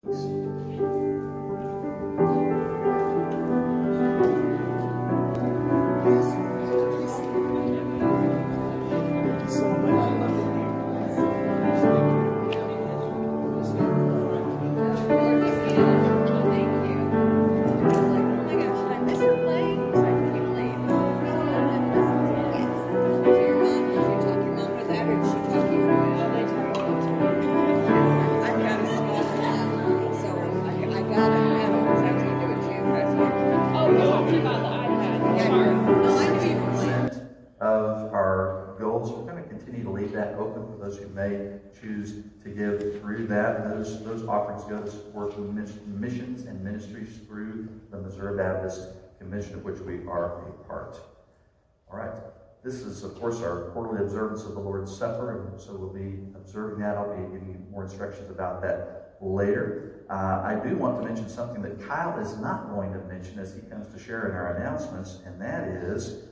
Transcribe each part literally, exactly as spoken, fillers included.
Those, those offerings go to support missions and ministries through the Missouri Baptist Commission, of which we are a part. All right. This is, of course, our quarterly observance of the Lord's Supper, and so we'll be observing that. I'll be giving you more instructions about that later. Uh, I do want to mention something that Kyle is not going to mention as he comes to share in our announcements, and that is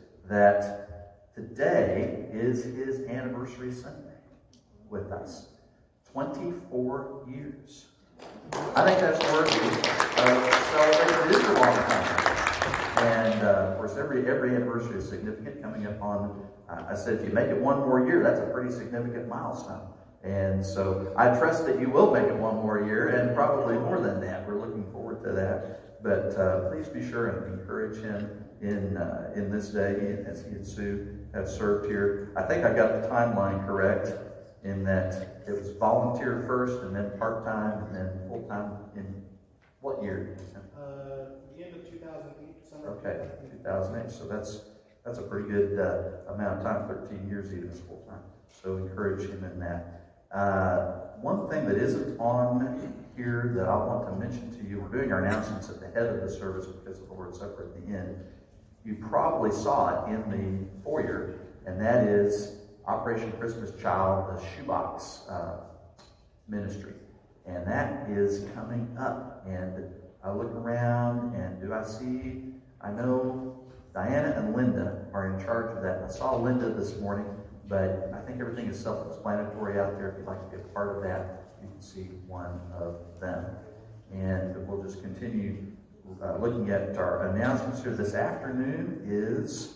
that today is his anniversary Sunday with us. twenty-four years. I think that's worthy of celebrating. It is a long time. And, uh, of course, every every anniversary is significant. Coming up on, uh, I said, if you make it one more year, that's a pretty significant milestone. And so I trust that you will make it one more year, and probably more than that. We're looking forward to that. But uh, please be sure and encourage him in uh, in this day as he and Sue have served here. I think I got the timeline correct, in that it was volunteer first, and then part-time, and then full-time in what year? Uh, the end of two thousand eight. Summer Okay, two thousand eight. So that's that's a pretty good uh, amount of time, thirteen years even as full-time. So encourage him in that. Uh, one thing that isn't on here that I want to mention to you, we're doing our announcements at the head of the service because of the Lord's Supper at the end. You probably saw it in the foyer, and that is Operation Christmas Child, the shoebox uh, ministry. And that is coming up. And I look around, and do I see, I know Diana and Linda are in charge of that. I saw Linda this morning, but I think everything is self-explanatory out there. If you'd like to be a part of that, you can see one of them. And we'll just continue uh, looking at our announcements here. This afternoon is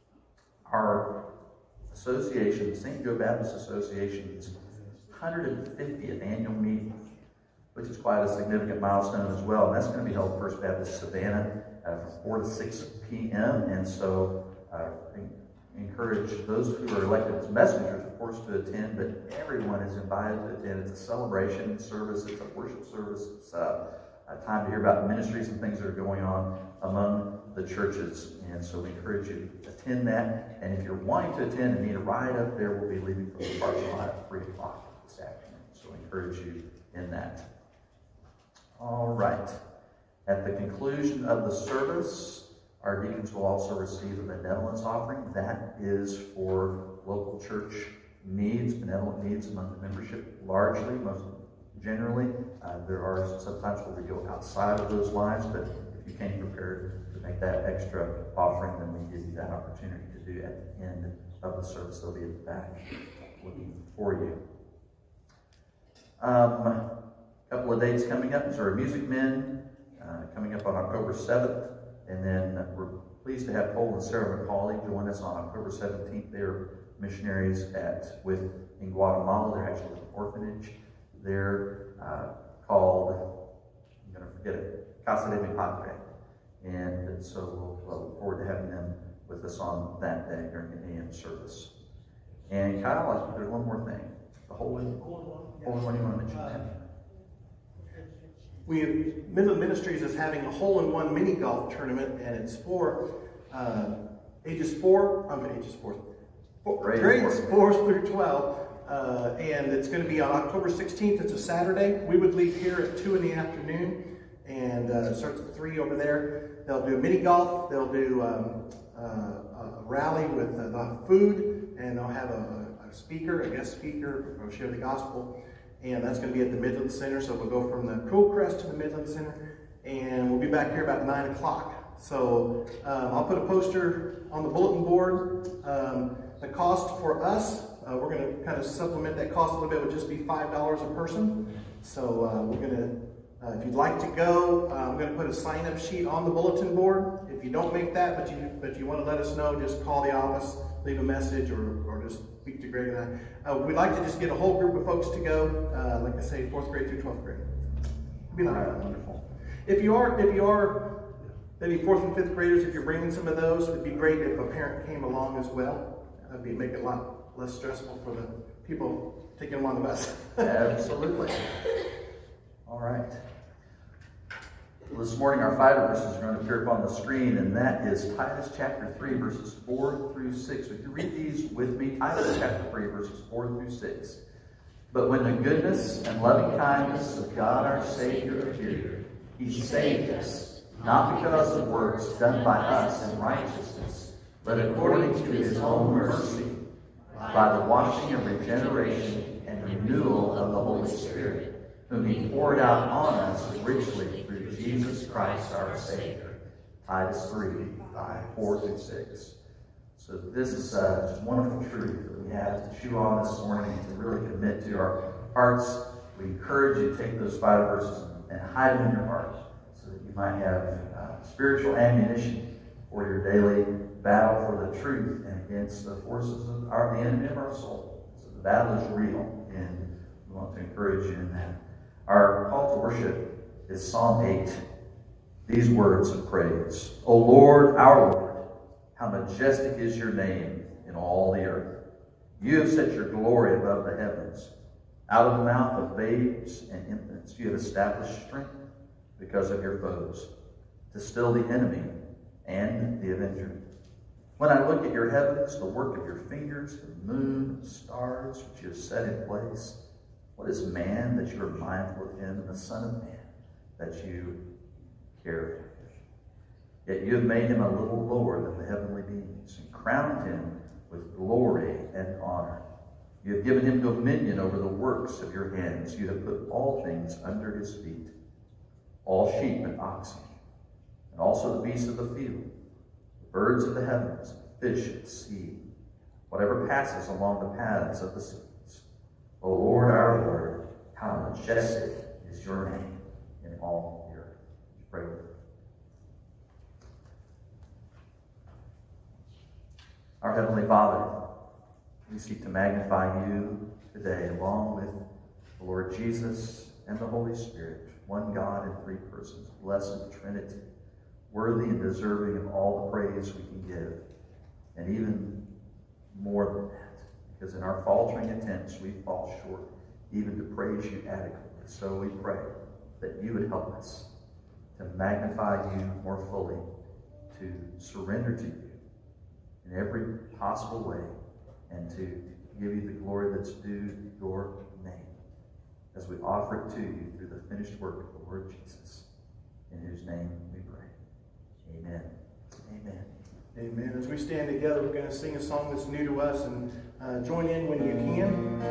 our association, Saint Joe Baptist Association's one hundred fiftieth annual meeting, which is quite a significant milestone as well. And that's going to be held at First Baptist Savannah uh, from four to six p m And so uh, encourage those who are elected as messengers, of course, to attend, but everyone is invited to attend. It's a celebration service, it's a worship service, it's a, a time to hear about the ministries and things that are going on among the churches. And so we encourage you to attend that. And if you're wanting to attend and need a ride up there, we'll be leaving from the parking lot at three o'clock this afternoon. So we encourage you in that. All right. At the conclusion of the service, our deacons will also receive a benevolence offering. That is for local church needs, benevolent needs among the membership largely, most generally. Uh, there are sometimes where we go outside of those lines, but if you came prepared to make that extra offering, then we give you that opportunity to do at the end of the service. They'll be at the back looking for you. Um, a couple of dates coming up. Missouri Music Men uh, coming up on October seventh. And then we're pleased to have Cole and Sarah McCauley join us on October seventeenth. They're missionaries at with in Guatemala. They're actually an orphanage. They're uh, called, I'm going to forget it, Casa de Mi Padre. And so we'll, we'll look forward to having them with us on that day during the A M service. And Kyle, I think there's one more thing. The Holy Holy One, you want to mention that? We have Midland Ministries is having a hole-in-one mini golf tournament, and it's for uh, ages four, I mean ages four, four Grade grades four. four through twelve, uh, and it's going to be on October sixteenth. It's a Saturday. We would leave here at two in the afternoon, and uh, it starts at three over there. They'll do mini golf. They'll do um, uh, a rally with uh, the food, and they'll have a, a speaker, a guest speaker, who'll share the gospel. And that's going to be at the Midland Center. So we'll go from the Cool Crest to the Midland Center. And we'll be back here about nine o'clock. So um, I'll put a poster on the bulletin board. Um, the cost for us, uh, we're going to kind of supplement that cost a little bit, would just be five dollars a person. So uh, we're going to Uh, if you'd like to go, uh, I'm going to put a sign-up sheet on the bulletin board. If you don't make that, but you but you want to let us know, just call the office, leave a message, or, or just speak to Greg and I. Uh, we'd like to just get a whole group of folks to go, uh, like I say, fourth grade through twelfth grade. It'd be nice. Wonderful. If you are, if you are maybe fourth and fifth graders, if you're bringing some of those, it'd be great if a parent came along as well. That'd be make it a lot less stressful for the people taking them on the bus. Absolutely. All right. Well, this morning our five verses are going to appear upon the screen, and that is Titus chapter three, verses four through six. Would you read these with me? Titus chapter three, verses four through six. But when the goodness and loving kindness of God our Savior appeared, he saved us, not because of works done by us in righteousness, but according to his own mercy, by the washing of regeneration and renewal of the Holy Spirit, whom he poured out on us richly through Jesus Christ our Savior. Titus three, five, four through six. So this is uh, just wonderful truth that we have to chew on this morning and to really commit to our hearts. We encourage you to take those five verses and hide them in your heart so that you might have uh, spiritual ammunition for your daily battle for the truth and against the forces of our, the enemy of our soul. So the battle is real, and we want to encourage you in that. Our call to worship is Psalm eight. These words of praise. O Lord, our Lord, how majestic is your name in all the earth. You have set your glory above the heavens. Out of the mouth of babes and infants you have established strength because of your foes, to still the enemy and the avenger. When I look at your heavens, the work of your fingers, the moon, the stars which you have set in place, what is man that you are mindful of him, and the Son of Man that you care for him? Yet you have made him a little lower than the heavenly beings, and crowned him with glory and honor. You have given him dominion over the works of your hands. You have put all things under his feet, all sheep and oxen, and also the beasts of the field, the birds of the heavens, the fish of the sea, whatever passes along the paths of the seas. O Lord, our Lord, how majestic is your name in all the earth. Pray with me. Our Heavenly Father, we seek to magnify you today, along with the Lord Jesus and the Holy Spirit, one God in three persons, blessed Trinity, worthy and deserving of all the praise we can give, and even more than that, because in our faltering attempts we fall short even to praise you adequately. So we pray that you would help us to magnify you more fully, to surrender to you in every possible way, and to give you the glory that's due your name as we offer it to you through the finished work of the Lord Jesus, in whose name we pray. Amen. Amen. Amen. As we stand together, we're going to sing a song that's new to us, and uh, join in when you can.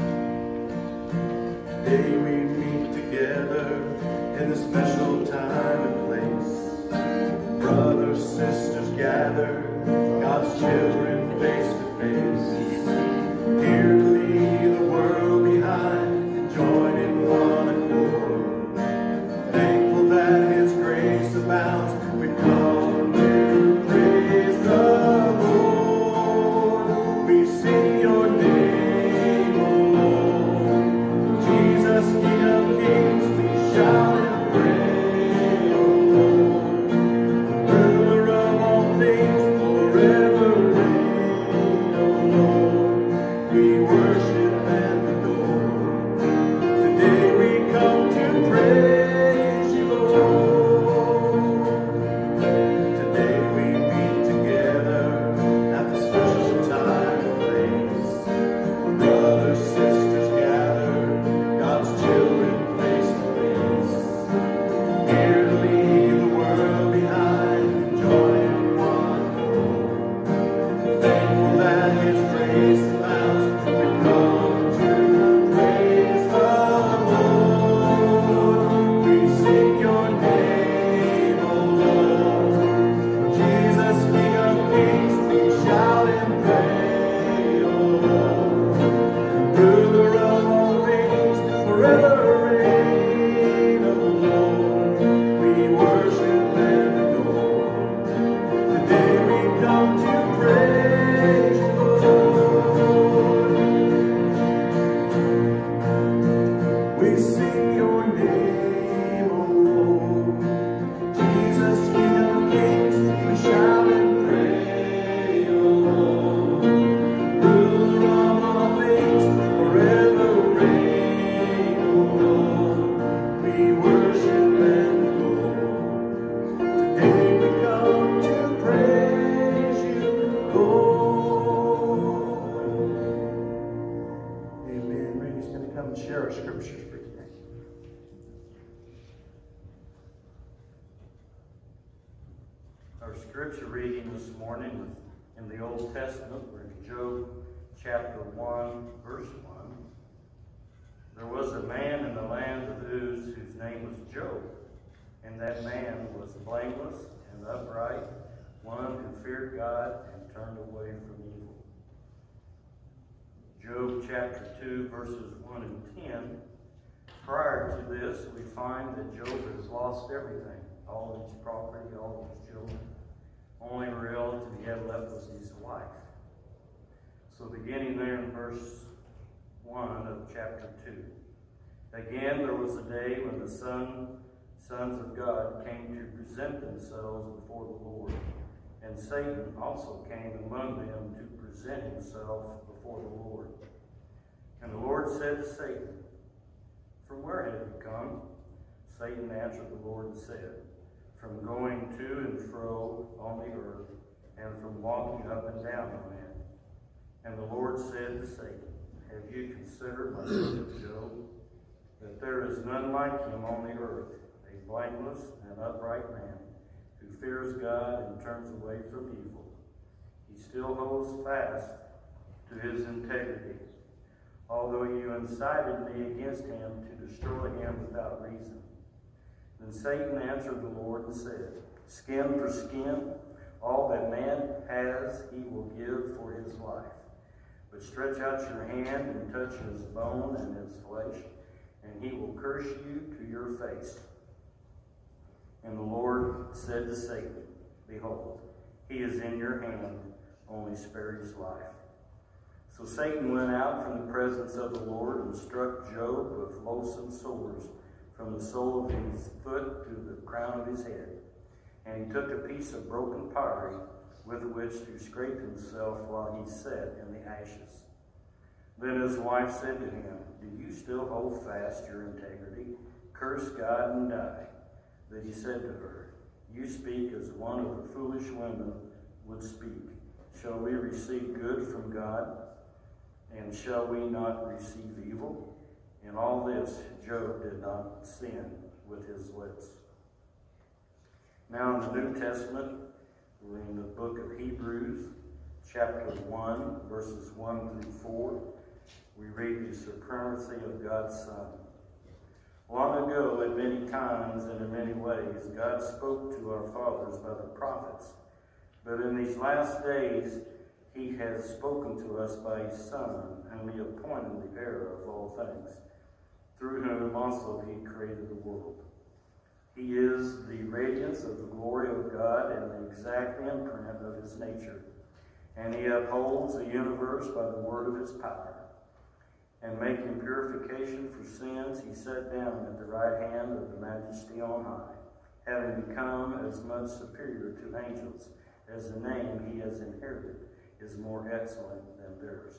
Today we meet together in this special time and place. Brothers, sisters gather, God's children face to face. Here to leave the world behind and join in one accord. Thankful that his grace abounds, we come to praise the Lord. We sing your name, O Lord. Jesus, King of Kings, we shout and praise. Our scripture reading this morning is in the Old Testament. We're in Job chapter one, verse one. There was a man in the land of Uz whose name was Job, and that man was blameless and upright, one who feared God and turned away from evil. Job chapter two, verses one and ten. Prior to this, we find that Job has lost everything, all of his property, all of his children. Only relative he had left was his wife. So beginning there in verse one of chapter two. Again, there was a day when the son, sons of God came to present themselves before the Lord. And Satan also came among them to present himself before the Lord. And the Lord said to Satan, "From where have you come?" Satan answered the Lord and said, "From going to and fro on the earth, and from walking up and down on it." And the Lord said to Satan, "Have you considered my servant Job, that there is none like him on the earth, a blameless and upright man, who fears God and turns away from evil? He still holds fast to his integrity, although you incited me against him to destroy him without reason." Then Satan answered the Lord and said, "Skin for skin, all that man has he will give for his life. But stretch out your hand and touch his bone and his flesh, and he will curse you to your face." And the Lord said to Satan, "Behold, he is in your hand, only spare his life." So Satan went out from the presence of the Lord and struck Job with loathsome sores from the sole of his foot to the crown of his head. And he took a piece of broken pottery with which to scrape himself while he sat in the ashes. Then his wife said to him, "Do you still hold fast your integrity? Curse God and die." But he said to her, "You speak as one of the foolish women would speak. Shall we receive good from God? And shall we not receive evil?" In all this, Job did not sin with his lips. Now in the New Testament, we're in the book of Hebrews, chapter one, verses one through four. We read the supremacy of God's Son. Long ago, at many times and in many ways, God spoke to our fathers by the prophets. But in these last days, he has spoken to us by his Son, whom he appointed the heir of all things, through whom also he created the world. He is the radiance of the glory of God and the exact imprint of his nature. And he upholds the universe by the word of his power. And making purification for sins, he sat down at the right hand of the Majesty on high, having become as much superior to angels as the name he has inherited is more excellent than theirs.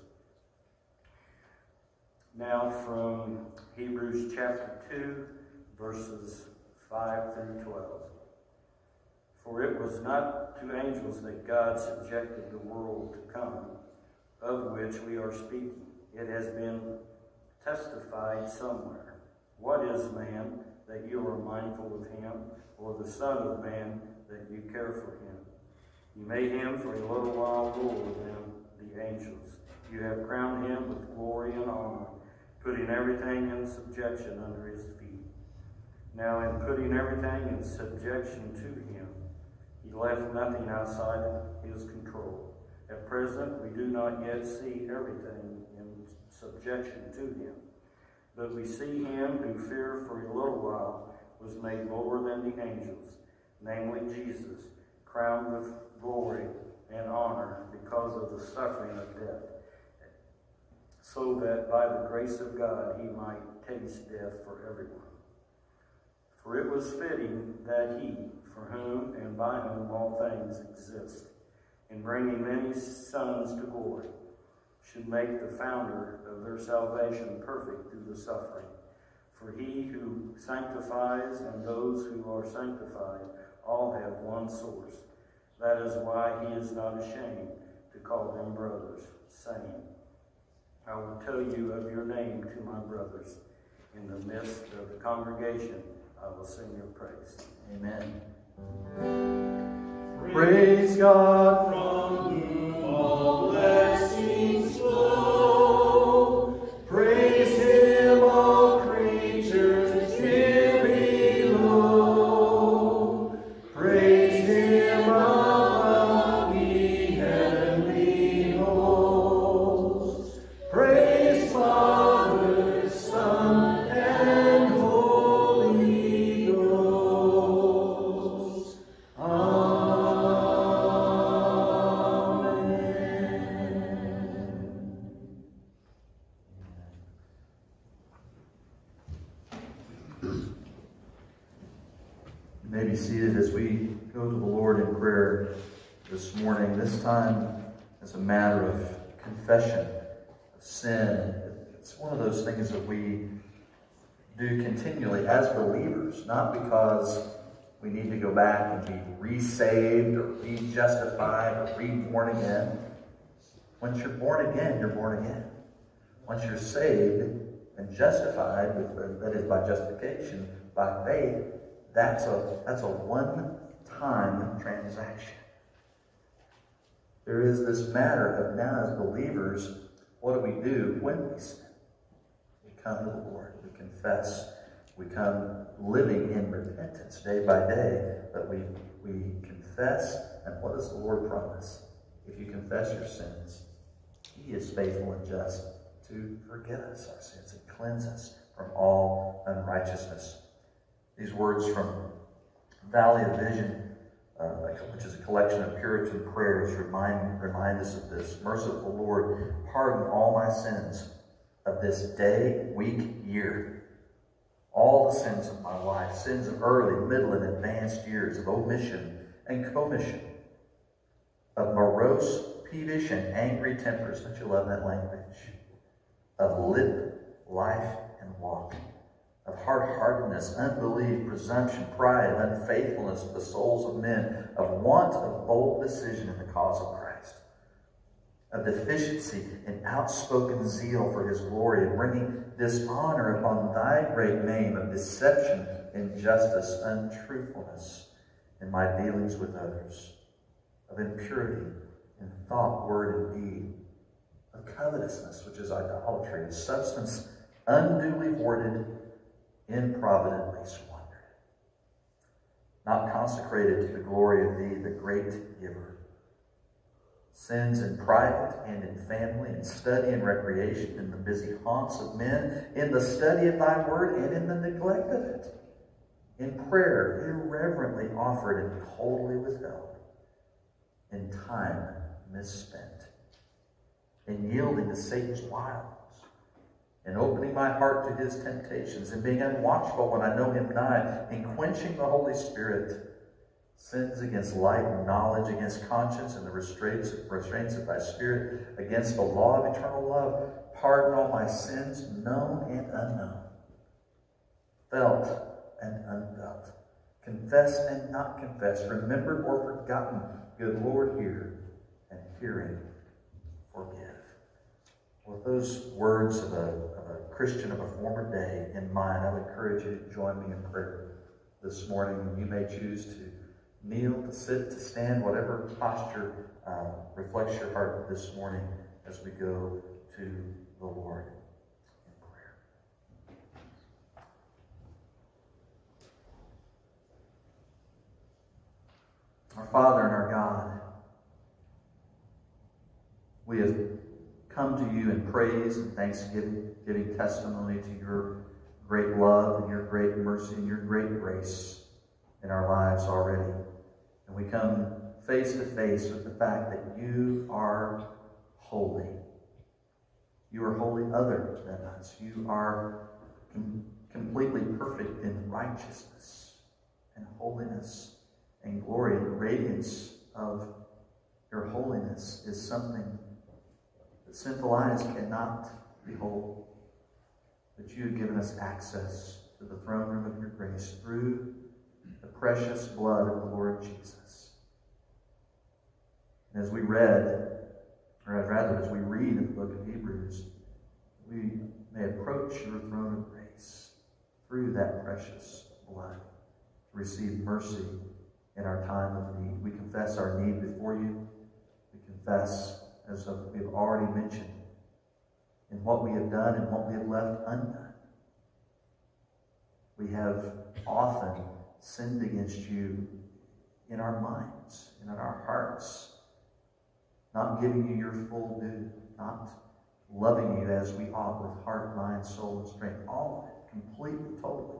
Now from Hebrews chapter two, verses five through twelve. For it was not to angels that God subjected the world to come, of which we are speaking. It has been testified somewhere. What is man that you are mindful of him, or the Son of man that you care for him? You made him for a little while lower than the angels. You have crowned him with glory and honor, putting everything in subjection under his feet. Now in putting everything in subjection to him, he left nothing outside of his control. At present, we do not yet see everything in subjection to him. But we see him who feared for a little while was made lower than the angels, namely Jesus, crowned with glory and honor because of the suffering of death, so that by the grace of God he might taste death for everyone. For it was fitting that he, for whom and by whom all things exist, in bringing many sons to glory, should make the founder of their salvation perfect through the suffering. For he who sanctifies and those who are sanctified all have one source. That is why he is not ashamed to call them brothers, saying, I will tell you of your name to my brothers. In the midst of the congregation, I will sing your praise. Amen. Praise Praise God. From whom all blessings flow. Praise Him, all creatures here below. Praise Him above the heavenly hosts. Praise Father, Son, and Holy Ghost. You may be seated as we go to the Lord in prayer this morning. This time is a matter of confession of sin. It's one of those things that we do continually as believers, not because we need to go back and be re-saved or re-justified or re-born again. Once you're born again, you're born again. Once you're saved and justified, with, that is by justification, by faith, that's a, that's a one-time transaction. There is this matter of now as believers, what do we do when we sin? We come to the Lord, we confess, we come living in repentance day by day, but we, we confess, and what does the Lord promise? If you confess your sins, He is faithful and just to forgive us our sins and cleanse us from all unrighteousness. These words from Valley of Vision, uh, which is a collection of Puritan prayers, remind, remind us of this. Merciful Lord, pardon all my sins of this day, week, year. All the sins of my life, sins of early, middle, and advanced years, of omission and commission, of morose, peevish, and angry tempers. Don't you love that language? Of lip, life, and walk. Of hard-heartedness, unbelief, presumption, pride, unfaithfulness of the souls of men, of want of bold decision in the cause of Christ, of deficiency in outspoken zeal for His glory, and bringing dishonor upon Thy great name, of deception, injustice, untruthfulness in my dealings with others, of impurity in thought, word, and deed, of covetousness, which is idolatry, of substance unduly hoarded, improvidently squandered, not consecrated to the glory of Thee, the great giver. Sins in private and in family, in study and recreation, in the busy haunts of men, in the study of Thy word, and in the neglect of it, in prayer irreverently offered and coldly withheld, in time misspent, in yielding to Satan's wiles, in opening my heart to his temptations, in being unwatchful when I know him nigh, in quenching the Holy Spirit, sins against light and knowledge, against conscience and the restraints, restraints of Thy Spirit, against the law of eternal love. Pardon all my sins, known and unknown, felt and unfelt, confessed and not confessed, remembered or forgotten. Good Lord, hear, and hearing, forgive. With those words of a, of a Christian of a former day in mind, I would encourage you to join me in prayer this morning. You may choose to kneel, to sit, to stand, whatever posture uh, reflects your heart this morning as we go to the Lord in prayer. Our Father and our God, we have come to you in praise and thanksgiving, giving testimony to your great love and your great mercy and your great grace in our lives already. And we come face to face with the fact that you are holy. You are holy other than us. You are com completely perfect in righteousness and holiness and glory. And the radiance of your holiness is something that sinful eyes cannot behold. But you have given us access to the throne room of your grace through the precious blood of the Lord Jesus. And as we read, or rather as we read in the book of Hebrews, we may approach your throne of grace through that precious blood to receive mercy in our time of need. We confess our need before you. We confess, as we've already mentioned, in what we have done and what we have left undone. We have often sinned against you in our minds and in our hearts, not giving you your full due, not loving you as we ought with heart, mind, soul, and strength. All of it, completely, totally.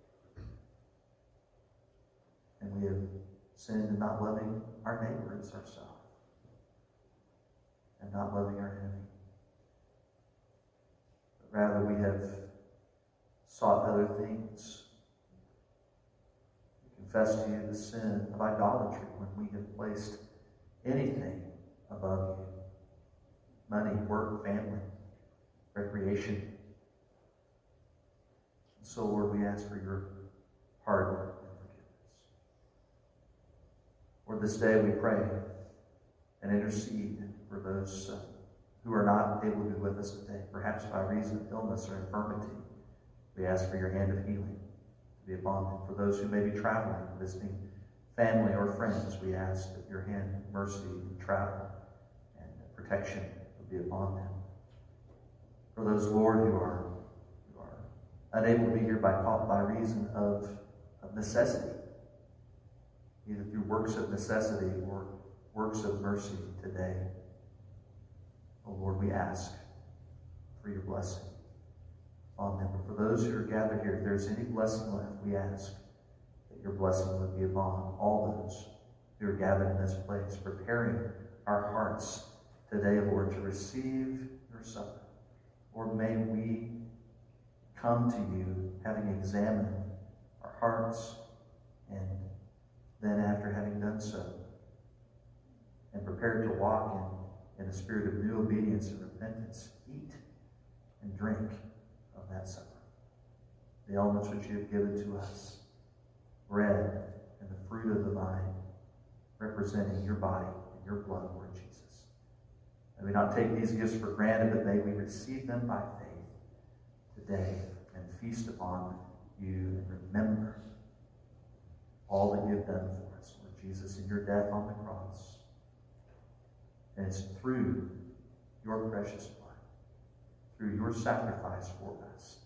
And we have sinned in not loving our neighbor as ourselves, and not loving our enemy. But rather, we have sought other things. We confess to you the sin of idolatry when we have placed anything above you. Money, work, family, recreation. And so, Lord, we ask for your pardon and forgiveness. Lord, this day we pray and intercede for those uh, who are not able to be with us today, perhaps by reason of illness or infirmity. We ask for your hand of healing to be upon them. For those who may be traveling, visiting family or friends, we ask that your hand of mercy and travel and protection be upon them. For those, Lord, who are, who are unable to be here by, by reason of, of necessity, either through works of necessity or works of mercy today, oh Lord, we ask for your blessing on them. But for those who are gathered here, if there's any blessing left, we ask that your blessing would be upon all those who are gathered in this place, preparing our hearts today, Lord, to receive your supper. Lord, may we come to you having examined our hearts, and then after having done so, and prepared to walk in, in a spirit of new obedience and repentance, eat and drink of that supper. The elements which you have given to us, bread and the fruit of the vine, representing your body and your blood, Lord Jesus. May we not take these gifts for granted, but may we receive them by faith today and feast upon you and remember all that you have done for us, Lord Jesus, in your death on the cross. And it's through your precious blood, through your sacrifice for us,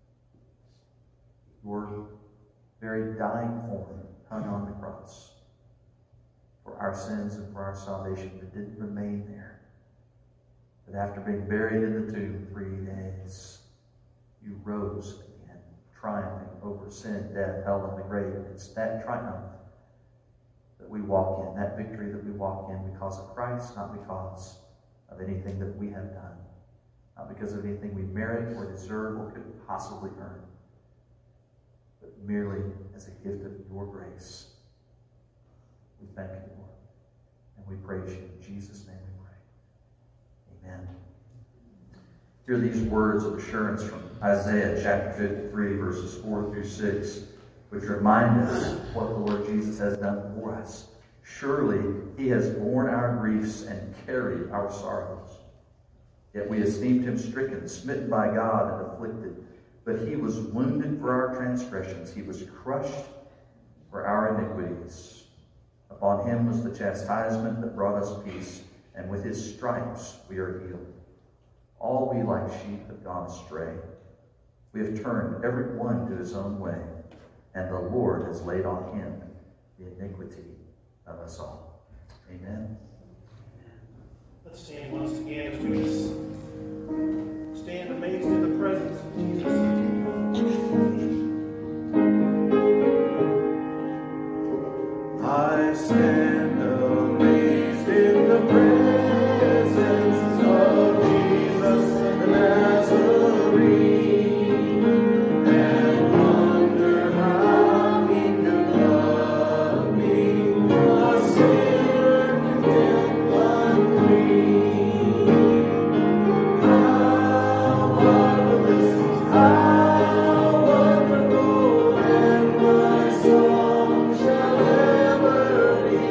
your very dying form hung on the cross for our sins and for our salvation, that didn't remain there. But after being buried in the tomb three days, you rose again, triumphing over sin, death, hell, and the grave. And it's that triumph that we walk in, that victory that we walk in because of Christ, not because of anything that we have done, not because of anything we merit or deserve or could possibly earn, but merely as a gift of your grace. We thank you, Lord, and we praise you. In Jesus' name we pray. Amen. Hear these words of assurance from Isaiah chapter fifty-three, verses four through six, which remind us what the Lord Jesus has done for us. Surely he has borne our griefs and carried our sorrows. Yet we esteemed him stricken, smitten by God, and afflicted. But he was wounded for our transgressions. He was crushed for our iniquities. Upon him was the chastisement that brought us peace, and with his stripes we are healed. All we like sheep have gone astray. We have turned every one to his own way, and the Lord has laid on him the iniquity of us all. Amen. Let's stand once again as we just stand amazed in the presence of Jesus. I stand amazed in the presence of Jesus the Nazarene, and wonder how he could love me, a sinner condemned unclean. How marvelous, how wonderful, and my song shall ever be.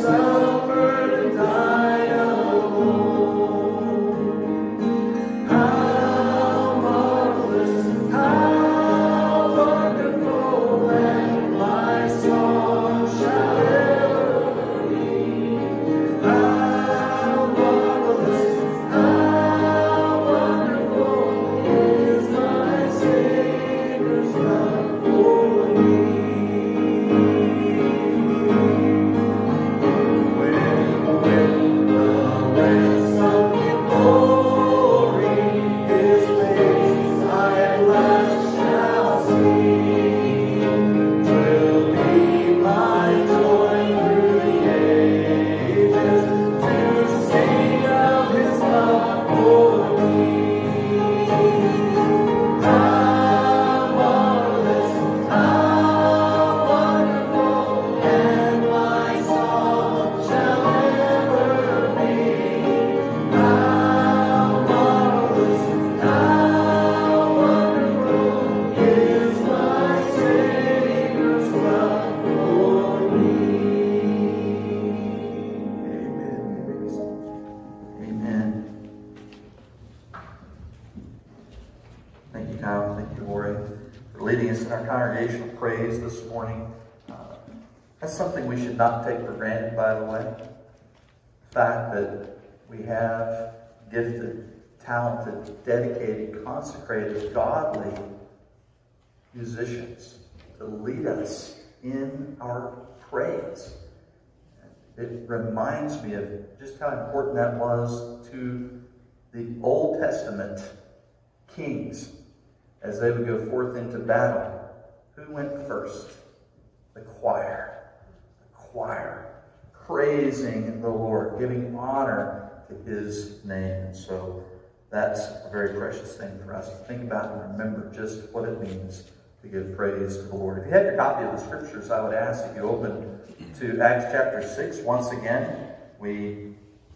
suffered and died alone. How marvelous, how wonderful, and my song shall ever be. How marvelous, how wonderful is my Savior's love for me. When, when the ransom in glory His face I at last shall see, 'twill be my joy through the ages to sing of His love for me. How marvelous, how wonderful, and my song shall ever be. How marvelous, how wonderful is my Savior's love for me. Amen. Thank you, Kyle. Thank you, Lori, for leading us in our congregational praise this morning. Uh, that's something we should not take for granted, by the way. The fact that we have gifted, talented, dedicated, consecrated, godly musicians to lead us in our praise. It reminds me of just how important that was to the Old Testament kings as they would go forth into battle. Who went first? The choir. The choir. Praising the Lord, giving honor to His name. And so that's a very precious thing for us to think about and remember just what it means to give praise to the Lord. If you have your copy of the Scriptures, I would ask that you open to Acts chapter six once again. We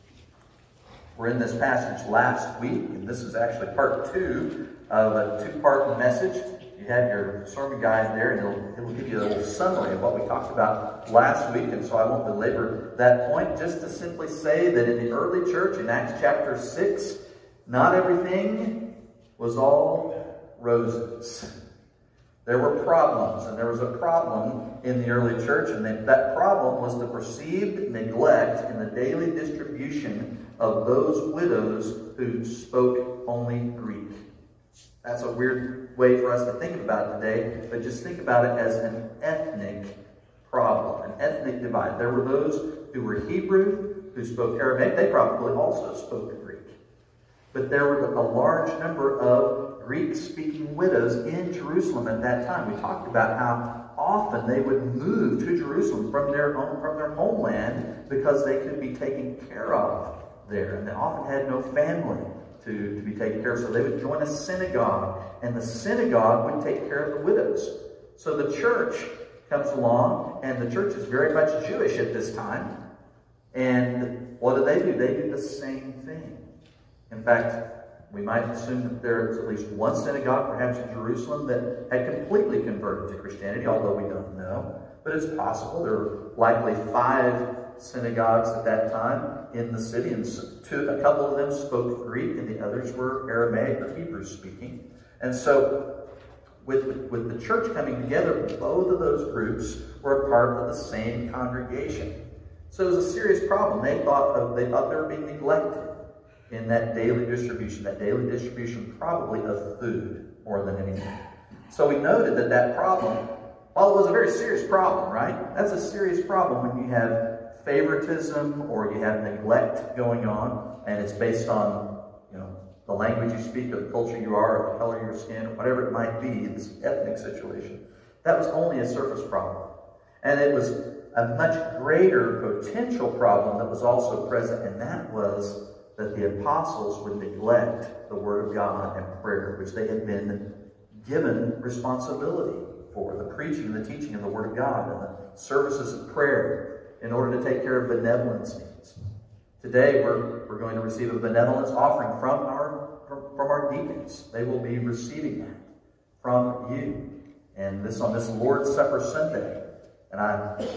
were in this passage last week, and this is actually part two of a two-part message. You have your sermon guide there, and it'll, it'll give you a little summary of what we talked about last week, and so I won't belabor that point, just to simply say that in the early church, in Acts chapter six, not everything was all roses. There were problems, and there was a problem in the early church, and that problem was the perceived neglect in the daily distribution of those widows who spoke only Greek. That's a weird way for us to think about it today, but just think about it as an ethnic problem, an ethnic divide. There were those who were Hebrew, who spoke Aramaic. They probably also spoke Greek. But there were a large number of Greek-speaking widows in Jerusalem at that time. We talked about how often they would move to Jerusalem from their home, from their homeland because they could be taken care of there. And they often had no family to, to be taken care of. So they would join a synagogue, and the synagogue would take care of the widows. So the church comes along, and the church is very much Jewish at this time. And what do they do? They do the same thing. In fact, we might assume that there's at least one synagogue, perhaps in Jerusalem, that had completely converted to Christianity, although we don't know. But it's possible. There were likely five synagogues at that time in the city, and two, a couple of them spoke Greek, and the others were Aramaic or Hebrew speaking. And so, with, with the church coming together, both of those groups were a part of the same congregation. So it was a serious problem. They thought of, they thought they were being neglected in that daily distribution, that daily distribution probably of food more than anything. So we noted that that problem, while it was a very serious problem, right? That's a serious problem when you have favoritism or you have neglect going on, and it's based on, you know, the language you speak, or the culture you are, or the color of your skin, or whatever it might be, this ethnic situation. That was only a surface problem. And it was a much greater potential problem that was also present, and that was that the apostles would neglect the Word of God and prayer, which they had been given responsibility for, the preaching and the teaching of the Word of God and the services of prayer in order to take care of benevolence needs. Today, we're, we're going to receive a benevolence offering from our, from, from our deacons. They will be receiving that from you. And this on this Lord's Supper Sunday. And I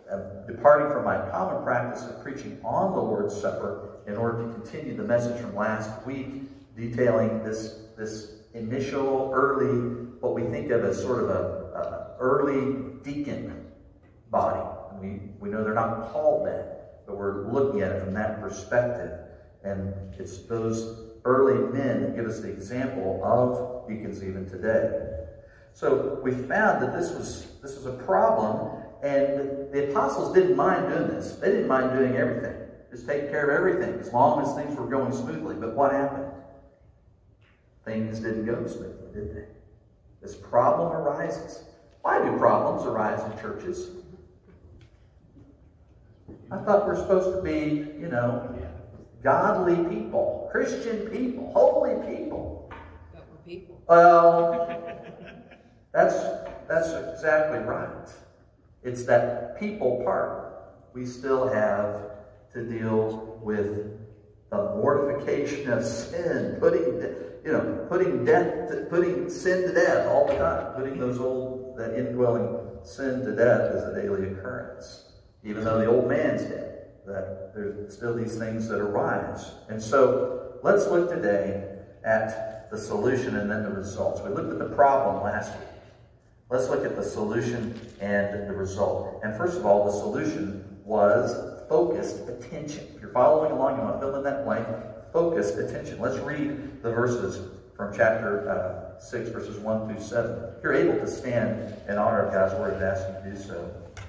am departing from my common practice of preaching on the Lord's Supper in order to continue the message from last week, detailing this, this initial, early, what we think of as sort of a, a early deacon body. We, we know they're not called that, but we're looking at it from that perspective. And it's those early men that give us the example of deacons even today. So we found that this was, this was a problem, and the apostles didn't mind doing this. They didn't mind doing everything, just taking care of everything, as long as things were going smoothly. But what happened? Things didn't go smoothly, did they? This problem arises. Why do problems arise in churches? I thought we're supposed to be, you know, godly people, Christian people, holy people. But we're people. Well, that's, that's exactly right. It's that people part. We still have to deal with the mortification of sin, putting, you know, putting death, to, putting sin to death all the time, putting those old, that indwelling sin to death as a daily occurrence. Even though the old man's dead, that there's still these things that arise. And so let's look today at the solution and then the results. We looked at the problem last week. Let's look at the solution and the result. And first of all, the solution was focused attention. If you're following along, you want to fill in that blank. Focused attention. Let's read the verses from chapter uh, six, verses one through seven. If you're able to stand in honor of God's word, I'd ask you to do so.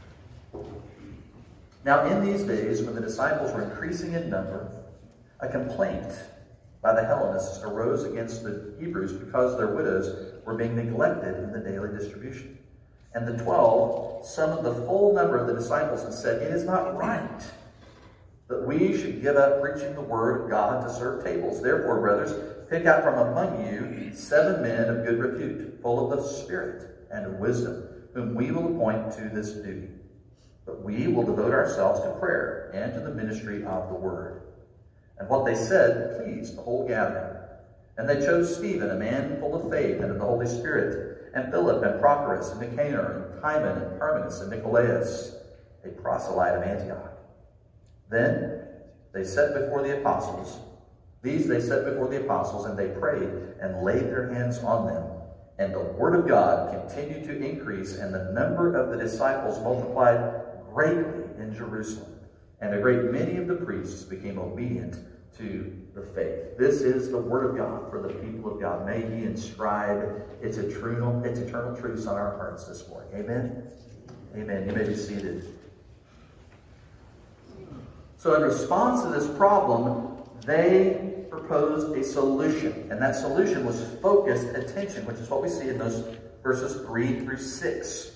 Now, in these days, when the disciples were increasing in number, a complaint by the Hellenists arose against the Hebrews because their widows were being neglected in the daily distribution. And the twelve summoned the full number of the disciples and said, "It is not right that we should give up preaching the word of God to serve tables. Therefore, brothers, pick out from among you seven men of good repute, full of the Spirit and of wisdom, whom we will appoint to this duty. But we will devote ourselves to prayer and to the ministry of the word." And what they said pleased the whole gathering. And they chose Stephen, a man full of faith and of the Holy Spirit, and Philip and Prochorus and Nicanor and Timon and Parmenas and Nicolaus, a proselyte of Antioch. Then they set before the apostles. These they set before the apostles, and they prayed and laid their hands on them. And the word of God continued to increase, and the number of the disciples multiplied greatly in Jerusalem. And a great many of the priests became obedient to the faith. This is the word of God for the people of God. May he inscribe its eternal, its eternal truths on our hearts this morning. Amen? Amen. You may be seated. So in response to this problem, they proposed a solution. And that solution was focused attention, which is what we see in those verses three through six.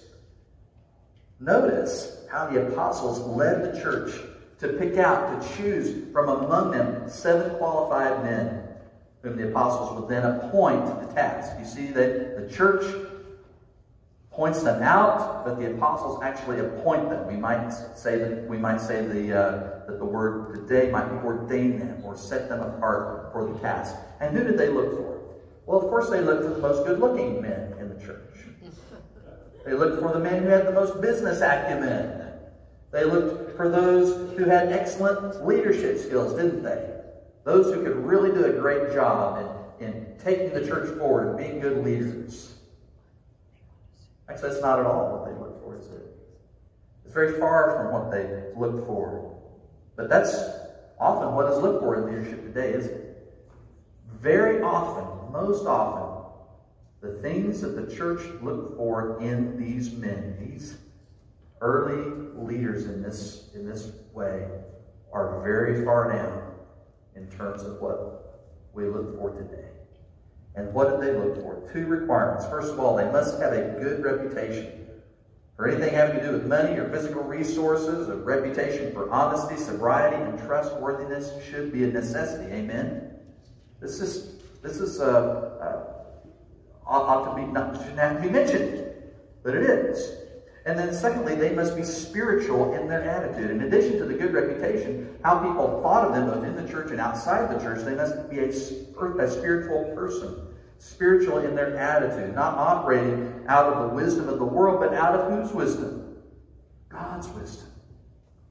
Notice how the apostles led the church to pick out, to choose from among them seven qualified men whom the apostles would then appoint to the task. You see that the church points them out, but the apostles actually appoint them. We might say that we might say the uh, that the word today might be ordain them or set them apart for the task. And who did they look for? Well, of course, they looked for the most good-looking men in the church. They looked for the men who had the most business acumen. They looked for those who had excellent leadership skills, didn't they? Those who could really do a great job in, in taking the church forward and being good leaders. Actually, that's not at all what they looked for, is it? It's very far from what they looked for. But that's often what is looked for in leadership today, isn't it? Very often, most often, the things that the church looked for in these men, these early leaders in this, in this way, are very far down in terms of what we look for today. And what did they look for? Two requirements. First of all, they must have a good reputation. For anything having to do with money or physical resources, a reputation for honesty, sobriety, and trustworthiness should be a necessity. Amen? This is, this is, uh, uh, ought to be, not, shouldn't have to be mentioned, but it is. And then secondly, they must be spiritual in their attitude. In addition to the good reputation, how people thought of them both in the church and outside the church, they must be a, a spiritual person. Spiritual in their attitude, not operating out of the wisdom of the world, but out of whose wisdom? God's wisdom.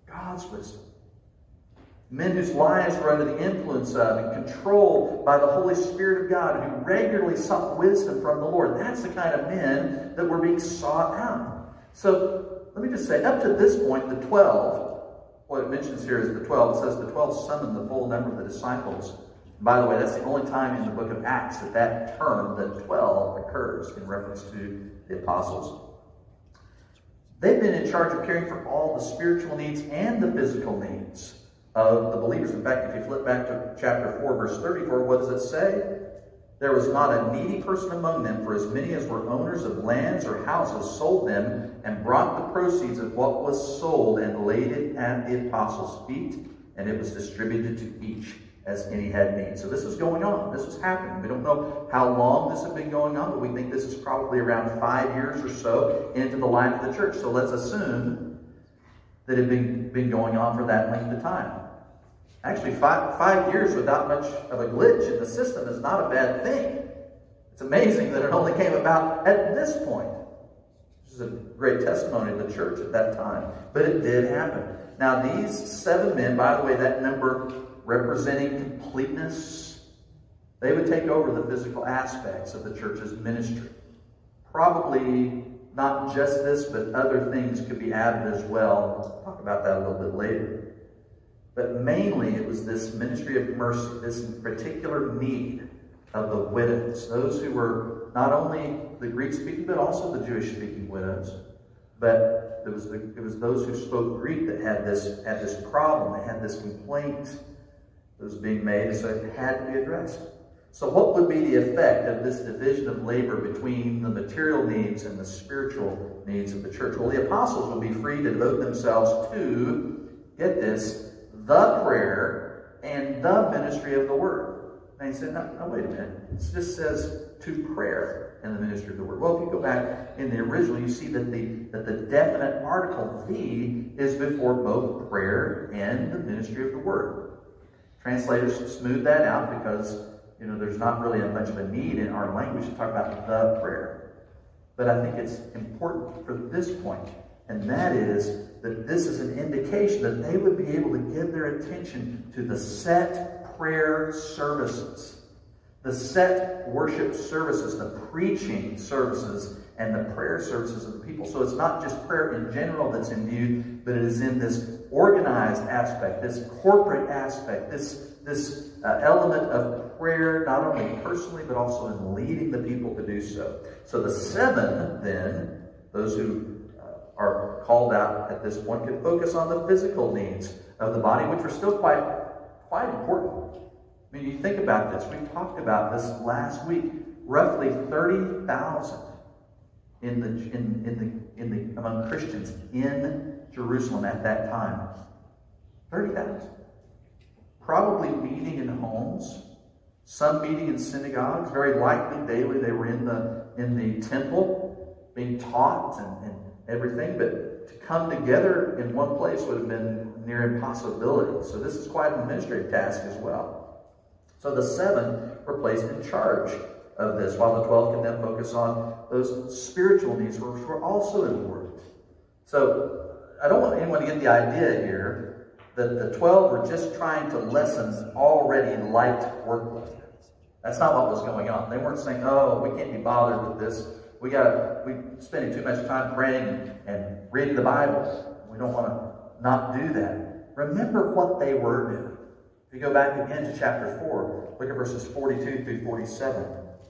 God's wisdom. Men whose lives were under the influence of and controlled by the Holy Spirit of God, who regularly sought wisdom from the Lord. That's the kind of men that were being sought out. So, let me just say, up to this point, the twelve, what it mentions here is the twelve. It says the twelve summoned the full number of the disciples. By the way, that's the only time in the book of Acts that that term, the twelve, occurs in reference to the apostles. They've been in charge of caring for all the spiritual needs and the physical needs of the believers. In fact, if you flip back to chapter four, verse thirty-four, what does it say? There was not a needy person among them, for as many as were owners of lands or houses sold them and brought the proceeds of what was sold and laid it at the apostles' feet, and it was distributed to each as any had need. So this is going on. This is happening. We don't know how long this has been going on, but we think this is probably around five years or so into the life of the church. So let's assume that it had been, been going on for that length of time. Actually, five, five years without much of a glitch in the system is not a bad thing. It's amazing that it only came about at this point. This is a great testimony of the church at that time. But it did happen. Now, these seven men, by the way, that number representing completeness, they would take over the physical aspects of the church's ministry. Probably not just this, but other things could be added as well. We'll talk about that a little bit later. But mainly it was this ministry of mercy, this particular need of the widows, those who were not only the Greek-speaking, but also the Jewish-speaking widows. But it was, the, it was those who spoke Greek that had this, had this problem, they had this complaint that was being made, so it had to be addressed. So what would be the effect of this division of labor between the material needs and the spiritual needs of the church? Well, the apostles would be free to devote themselves to, get this, the prayer and the ministry of the word. And he said, no, no, wait a minute. It just says to prayer and the ministry of the word. Well, if you go back in the original, you see that the, that the definite article, the, is before both prayer and the ministry of the word. Translators smooth that out because, you know, there's not really much of a need in our language to talk about the prayer. But I think it's important for this point, and that is that this is an indication that they would be able to give their attention to the set prayer services, the set worship services, the preaching services, and the prayer services of the people. So it's not just prayer in general that's in view, but it is in this organized aspect, this corporate aspect, this, this uh, element of prayer, not only personally, but also in leading the people to do so. So the seven, then, those who are called out at this point, can focus on the physical needs of the body, which are still quite, quite important. I mean, you think about this. We talked about this last week. Roughly thirty thousand in the in in the in the among Christians in Jerusalem at that time. Thirty thousand. Probably meeting in homes, some meeting in synagogues. Very likely daily they were in the in the temple, being taught and, and everything, but to come together in one place would have been near impossibility. So this is quite an administrative task as well. So the seven were placed in charge of this, while the twelve can then focus on those spiritual needs, which were also important. So I don't want anyone to get the idea here that the twelve were just trying to lessen already light workload. That's not what was going on. They weren't saying, oh, we can't be bothered with this. We got we spending too much time praying and reading the Bible. We don't want to not do that. Remember what they were doing. If you go back again to chapter four, look at verses forty-two through forty-seven.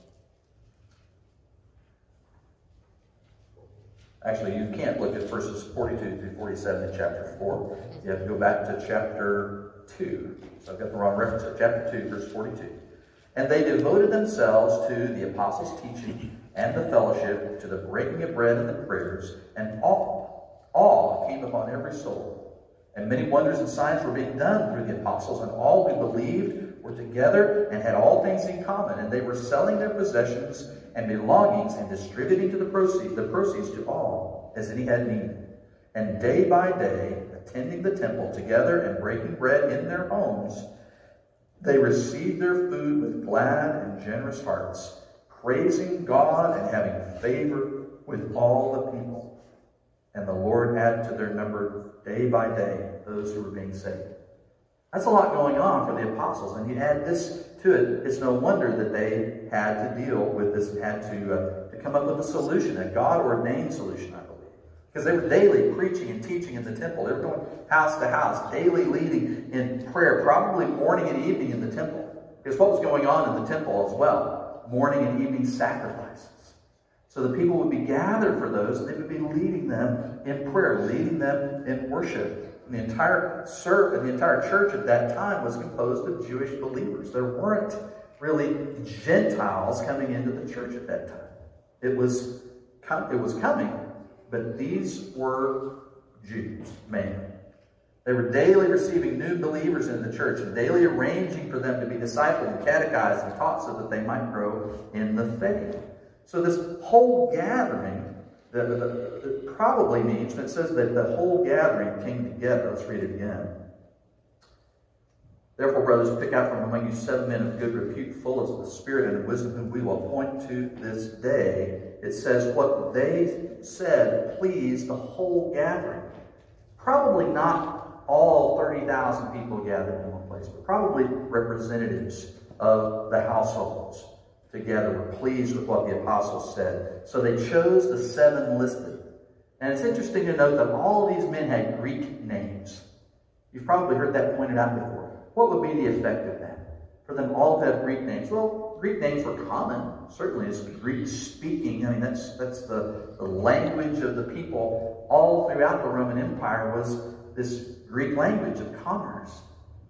Actually, you can't look at verses forty-two through forty-seven in chapter four. You have to go back to chapter two. So I've got the wrong reference there. Chapter two, verse forty-two. And they devoted themselves to the apostles' teaching and the fellowship, to the breaking of bread and the prayers, and awe, awe came upon every soul. And many wonders and signs were being done through the apostles, and all who believed were together and had all things in common, and they were selling their possessions and belongings and distributing to the proceeds, the proceeds to all, as any had need. And day by day, attending the temple together and breaking bread in their homes, they received their food with glad and generous hearts, praising God and having favor with all the people. And the Lord added to their number day by day those who were being saved. That's a lot going on for the apostles. And you add this to it, it's no wonder that they had to deal with this and had to, uh, to come up with a solution, a God-ordained solution, I believe. Because they were daily preaching and teaching in the temple. They were going house to house, daily leading in prayer, probably morning and evening in the temple. Because what was going on in the temple as well? Morning and evening sacrifices. So the people would be gathered for those, and they would be leading them in prayer, leading them in worship. And the entire serve, the entire church at that time was composed of Jewish believers. There weren't really Gentiles coming into the church at that time. It was, it was coming, but these were Jews, mainly. They were daily receiving new believers in the church and daily arranging for them to be discipled and catechized and taught so that they might grow in the faith. So this whole gathering, that, that, that probably means, and it says that the whole gathering came together. Let's read it again. Therefore, brothers, pick out from among you seven men of good repute, full of the Spirit and of wisdom, whom we will appoint to this day. It says what they said pleased the whole gathering. Probably not all thirty thousand people gathered in one place, but probably representatives of the households together were pleased with what the apostles said. So they chose the seven listed. And it's interesting to note that all of these men had Greek names. You've probably heard that pointed out before. What would be the effect of that? For them all to have Greek names. Well, Greek names were common. Certainly it's Greek speaking. I mean, that's, that's the, the language of the people all throughout the Roman Empire was this Greek language of commerce.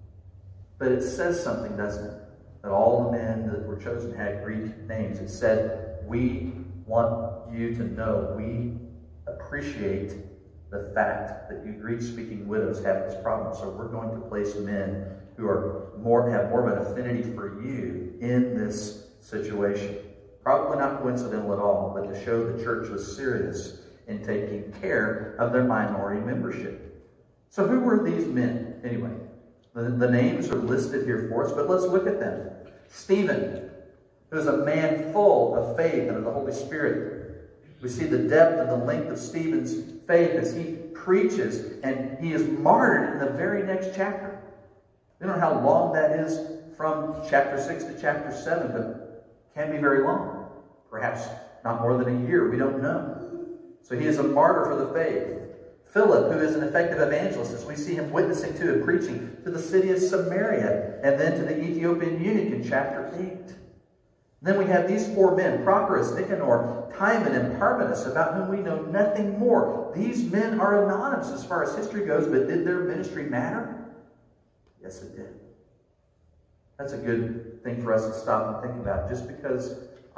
But it says something, doesn't it? That all the men that were chosen had Greek names. It said, we want you to know, we appreciate the fact that you Greek-speaking widows have this problem. So we're going to place men who are more have more of an affinity for you in this situation. Probably not coincidental at all, but to show the church was serious in taking care of their minority membership. So who were these men, anyway? The, the names are listed here for us, but let's look at them. Stephen, who is a man full of faith and of the Holy Spirit. We see the depth and the length of Stephen's faith as he preaches, and he is martyred in the very next chapter. We don't know how long that is from chapter six to chapter seven, but it can be very long. Perhaps not more than a year. We don't know. So he is a martyr for the faith. Philip, who is an effective evangelist, as we see him witnessing to and preaching to the city of Samaria, and then to the Ethiopian eunuch in chapter eight. Then we have these four men, Prochorus, Nicanor, Timon, and Parmenas, about whom we know nothing more. These men are anonymous as far as history goes, but did their ministry matter? Yes, it did. That's a good thing for us to stop and think about. Just because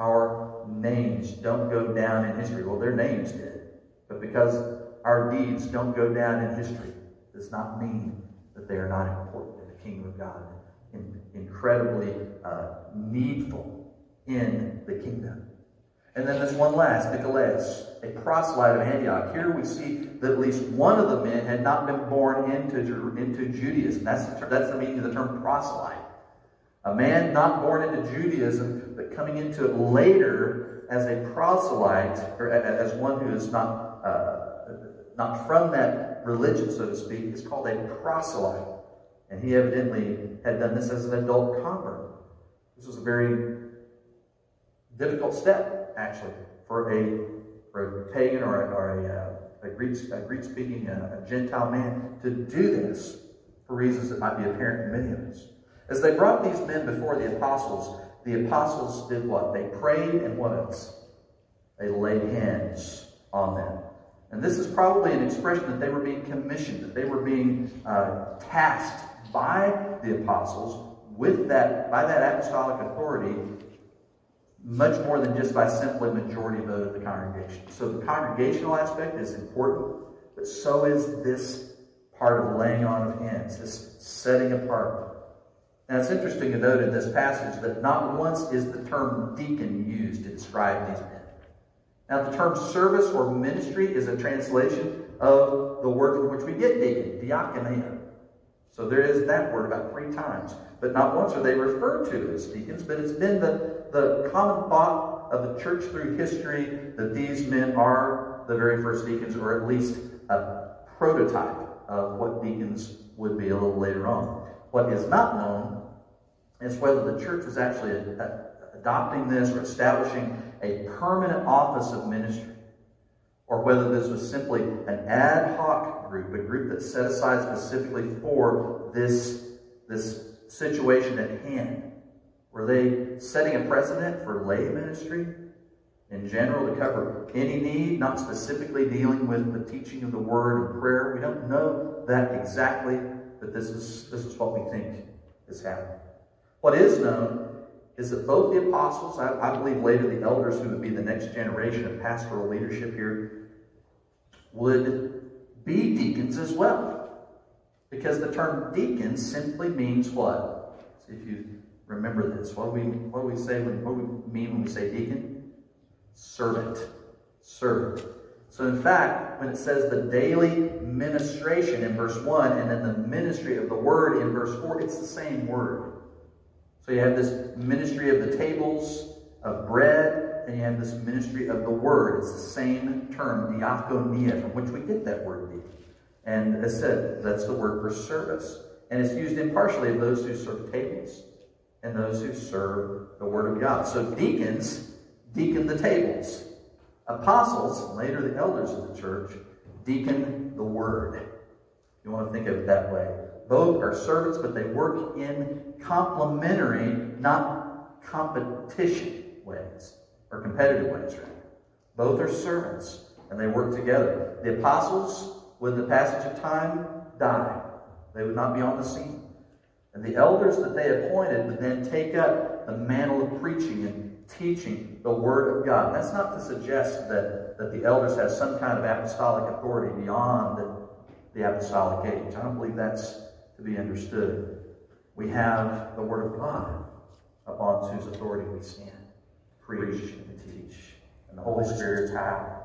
our names don't go down in history, well, their names did, but because our deeds don't go down in history does not mean that they are not important in the kingdom of God, and incredibly uh, needful in the kingdom. And then there's one last, Nicholas, a proselyte of Antioch. Here we see that at least one of the men had not been born into, into Judaism. That's the, that's the meaning of the term proselyte. A man not born into Judaism, but coming into it later as a proselyte, or as one who is not, uh, not from that religion, so to speak, is called a proselyte. And he evidently had done this as an adult convert. This was a very difficult step, actually, for a, for a pagan or a, or a, a, Greek, a Greek-speaking uh, a Gentile man to do this for reasons that might be apparent to many of us. As they brought these men before the apostles, the apostles did what? They prayed, and what else? They laid hands on them. And this is probably an expression that they were being commissioned, that they were being uh, tasked by the apostles with that, by that apostolic authority, much more than just by simply majority vote of the congregation. So the congregational aspect is important, but so is this part of laying on of hands, this setting apart. Now it's interesting to note in this passage that not once is the term deacon used to describe these men. Now the term service or ministry is a translation of the word from which we get deacon, diakonia. So there is that word about three times. But not once are they referred to as deacons, but it's been the, the common thought of the church through history that these men are aren't the very first deacons, or at least a prototype of what deacons would be a little later on. What is not known is whether the church is actually adopting this or establishing a permanent office of ministry, or whether this was simply an ad hoc group, a group that's set aside specifically for this, this situation at hand. Were they setting a precedent for lay ministry in general to cover any need, not specifically dealing with the teaching of the word and prayer? We don't know that exactly, but this is, this is what we think is happening. What is known is that both the apostles, I, I believe later the elders who would be the next generation of pastoral leadership here, would be deacons as well. Because the term deacon simply means what? See if you remember this. What do we, what do we say when, what do we mean when we say deacon? Servant. Servant. So in fact, when it says the daily ministration in verse one, and then the ministry of the word in verse four, it's the same word. So you have this ministry of the tables of bread, and you have this ministry of the word. It's the same term, diakonia, from which we get that word deacon. And as said, that's the word for service. And it's used impartially of those who serve tables and those who serve the word of God. So deacons deacon the tables. Apostles, later the elders of the church, deacon the word. You want to think of it that way. Both are servants, but they work in complementary, not competition ways, or competitive ways, rather. Both are servants, and they work together. The apostles, with the passage of time, die. They would not be on the scene. And the elders that they appointed would then take up the mantle of preaching and teaching the word of God. And that's not to suggest that, that the elders have some kind of apostolic authority beyond the, the apostolic age. I don't believe that's to be understood. We have the word of God upon whose authority we stand, preach and teach, and the Holy Spirit's power.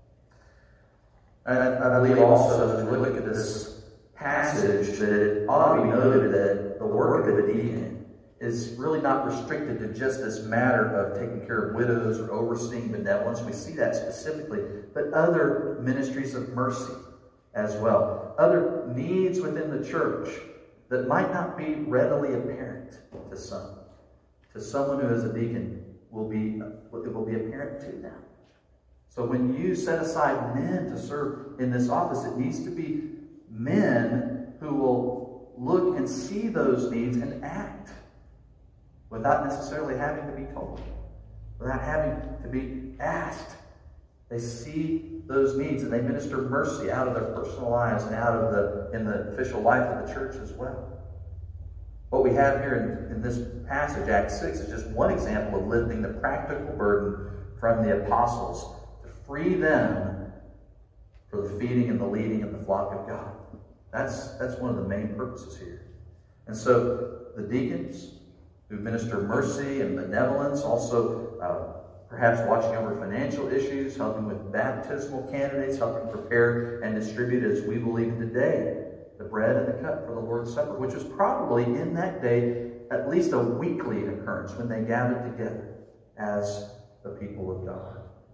And I, I believe also, as we look at this passage, that it ought to be noted that the work of a deacon is really not restricted to just this matter of taking care of widows or overseeing benevolence. We see that specifically, but other ministries of mercy as well. Other needs within the church that might not be readily apparent to some. To someone who is a deacon will be, it will be apparent to them. So when you set aside men to serve in this office, it needs to be men who will look and see those needs and act without necessarily having to be told, without having to be asked. They see those needs and they minister mercy out of their personal lives and out of the in the official life of the church as well. What we have here in, in this passage, Acts six, is just one example of lifting the practical burden from the apostles to free them for the feeding and the leading of the flock of God. That's, that's one of the main purposes here. And so the deacons who minister mercy and benevolence, also uh, perhaps watching over financial issues, helping with baptismal candidates, helping prepare and distribute, as we believe today, the bread and the cup for the Lord's Supper, which was probably in that day at least a weekly occurrence when they gathered together as the people of God.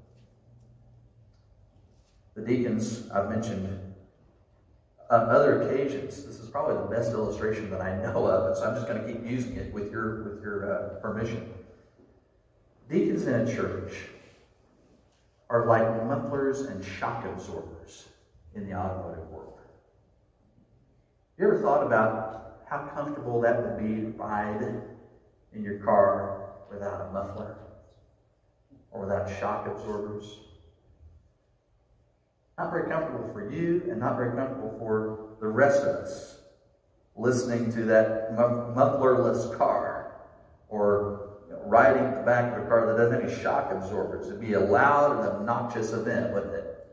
The deacons, I've mentioned on other occasions. This is probably the best illustration that I know of, and so I'm just going to keep using it with your, with your uh, permission. Deacons in a church are like mufflers and shock absorbers in the automotive world. You ever thought about how comfortable that would be to ride in your car without a muffler or without shock absorbers? Not very comfortable for you and not very comfortable for the rest of us listening to that mufflerless car, or you know, riding in the back of a car that doesn't have any shock absorbers. It'd be a loud and obnoxious event, wouldn't it?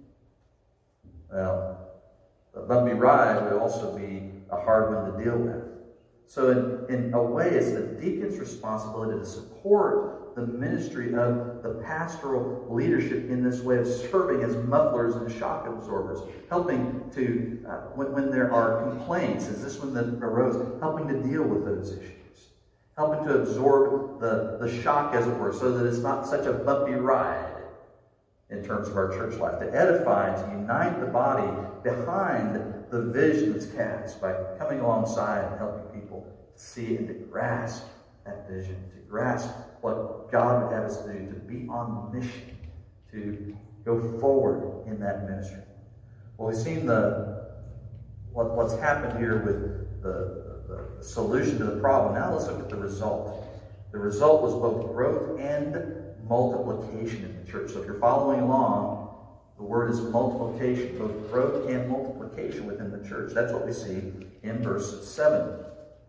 Well, a bumpy ride would also be a hard one to deal with. So in, in a way, it's the deacon's responsibility to support the ministry of the pastoral leadership in this way of serving as mufflers and shock absorbers, helping to, uh, when, when there are complaints, is this one that arose, helping to deal with those issues, helping to absorb the, the shock, as it were, so that it's not such a bumpy ride, in terms of our church life, to edify, to unite the body behind the vision that's cast by coming alongside and helping people to see and to grasp that vision, to grasp what God would have us do, to be on mission, to go forward in that ministry. Well, we've seen the what, what's happened here with the, the, the solution to the problem. Now let's look at the result. The result was both growth and multiplication in the church. So if you're following along, the word is multiplication, both growth and multiplication within the church. That's what we see in verse seven.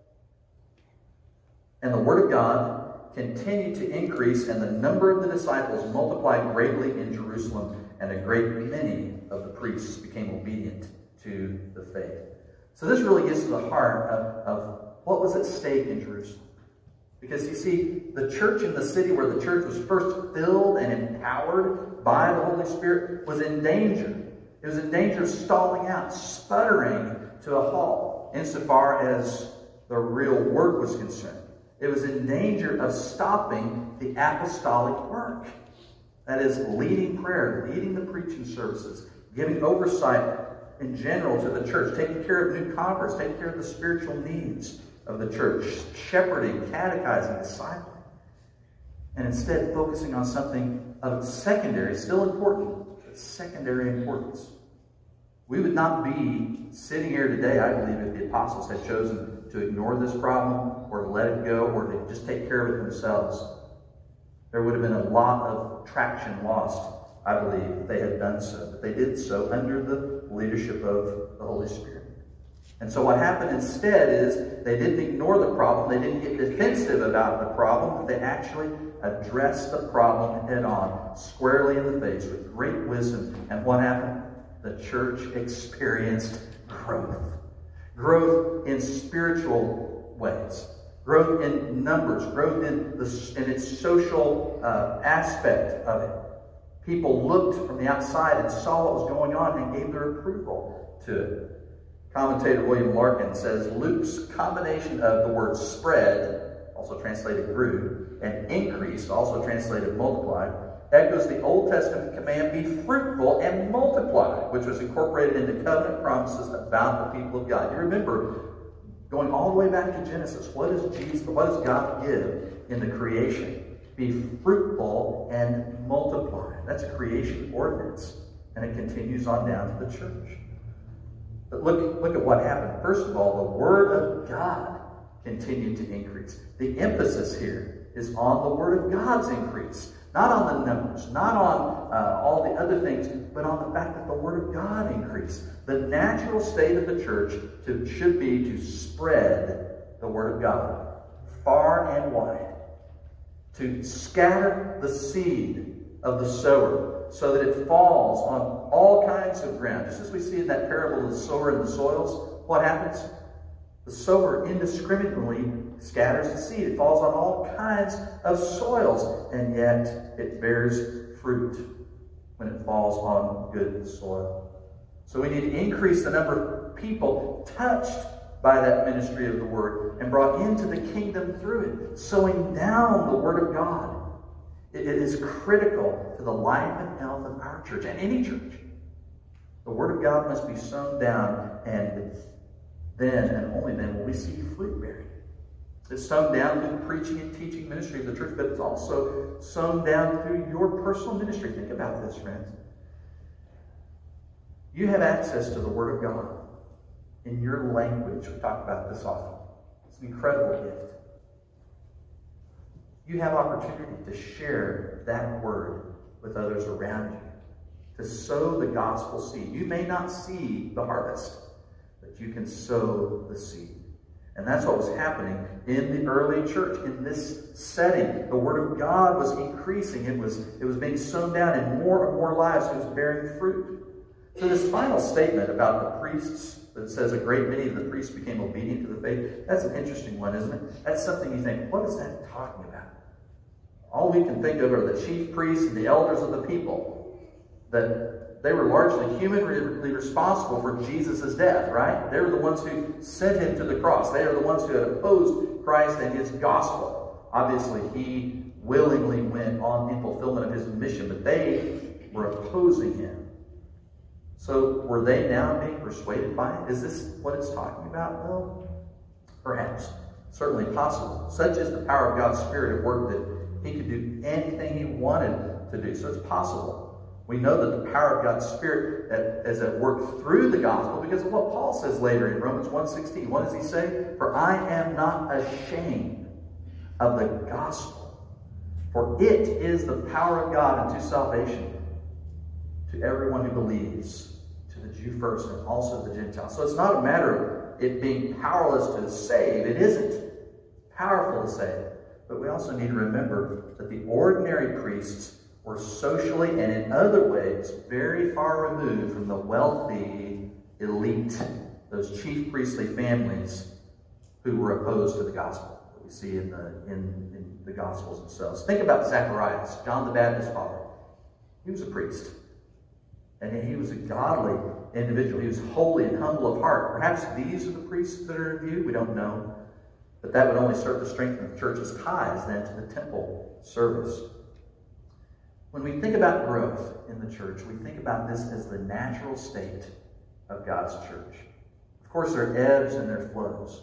And the word of God continued to increase, and the number of the disciples multiplied greatly in Jerusalem, and a great many of the priests became obedient to the faith. So this really gets to the heart of, of what was at stake in Jerusalem. Because you see, the church in the city where the church was first filled and empowered by the Holy Spirit was in danger. It was in danger of stalling out, sputtering to a halt, insofar as the real work was concerned. It was in danger of stopping the apostolic work. That is, leading prayer, leading the preaching services, giving oversight in general to the church, taking care of new converts, taking care of the spiritual needs of the church, shepherding, catechizing, discipling, and instead focusing on something of secondary, still important, but secondary importance. We would not be sitting here today, I believe, if the apostles had chosen to ignore this problem or to let it go or to just take care of it themselves. There would have been a lot of traction lost, I believe, if they had done so. But they did so under the leadership of the Holy Spirit. And so what happened instead is they didn't ignore the problem. They didn't get defensive about the problem. But they actually addressed the problem head on, squarely in the face, with great wisdom. And what happened? The church experienced growth. Growth in spiritual ways. Growth in numbers. Growth in, the, in its social uh, aspect of it. People looked from the outside and saw what was going on and gave their approval to it. Commentator William Larkin says Luke's combination of the word spread, also translated grew, and increased, also translated multiplied, echoes the Old Testament command, be fruitful and multiply, which was incorporated into covenant promises about the people of God. You remember, going all the way back to Genesis, what does Jesus, what does God give in the creation? Be fruitful and multiply. That's a creation ordinance. And it continues on down to the church. But look, look at what happened. First of all, the Word of God continued to increase. The emphasis here is on the Word of God's increase. Not on the numbers, not on uh, all the other things, but on the fact that the Word of God increased. The natural state of the church to, should be to spread the Word of God far and wide. To scatter the seed of the sower so that it falls on all kinds of ground. Just as we see in that parable of the sower and the soils, what happens? The sower indiscriminately scatters the seed. It falls on all kinds of soils, and yet it bears fruit when it falls on good soil. So we need to increase the number of people touched by that ministry of the Word and brought into the kingdom through it, sowing down the Word of God. It is critical to the life and health of our church and any church. The Word of God must be sown down, and then and only then will we see fruit bearing. It's sown down through the preaching and teaching ministry of the church, but it's also sown down through your personal ministry. Think about this, friends. You have access to the Word of God in your language. We talk about this often. It's an incredible gift. You have opportunity to share that word with others around you, to sow the gospel seed. You may not see the harvest, but you can sow the seed. And that's what was happening in the early church, in this setting. The Word of God was increasing. It was, it was being sown down in more and more lives. It was bearing fruit. So this final statement about the priests, that says a great many of the priests became obedient to the faith, that's an interesting one, isn't it? That's something you think, what is that talking about? All we can think of are the chief priests and the elders of the people. That they were largely humanly responsible for Jesus' death, right? They were the ones who sent him to the cross. They are the ones who had opposed Christ and his gospel. Obviously, he willingly went on in fulfillment of his mission, but they were opposing him. So were they now being persuaded by it? Is this what it's talking about? Well, perhaps. Certainly possible. Such is the power of God's Spirit at work that he could do anything he wanted to do. So it's possible. We know that the power of God's Spirit is at work through the gospel because of what Paul says later in Romans one sixteen. What does he say? For I am not ashamed of the gospel, for it is the power of God unto salvation to everyone who believes, to the Jew first and also the Gentile. So it's not a matter of it being powerless to save. It isn't powerful to save. But we also need to remember that the ordinary priests were socially and in other ways very far removed from the wealthy elite, those chief priestly families who were opposed to the gospel that we see in the, in, in the Gospels themselves. Think about Zacharias, John the Baptist's father. He was a priest. And he was a godly individual. He was holy and humble of heart. Perhaps these are the priests that are in view. We don't know. But that would only serve to strengthen the church's ties then to the temple service. When we think about growth in the church, we think about this as the natural state of God's church. Of course, there are ebbs and there are flows.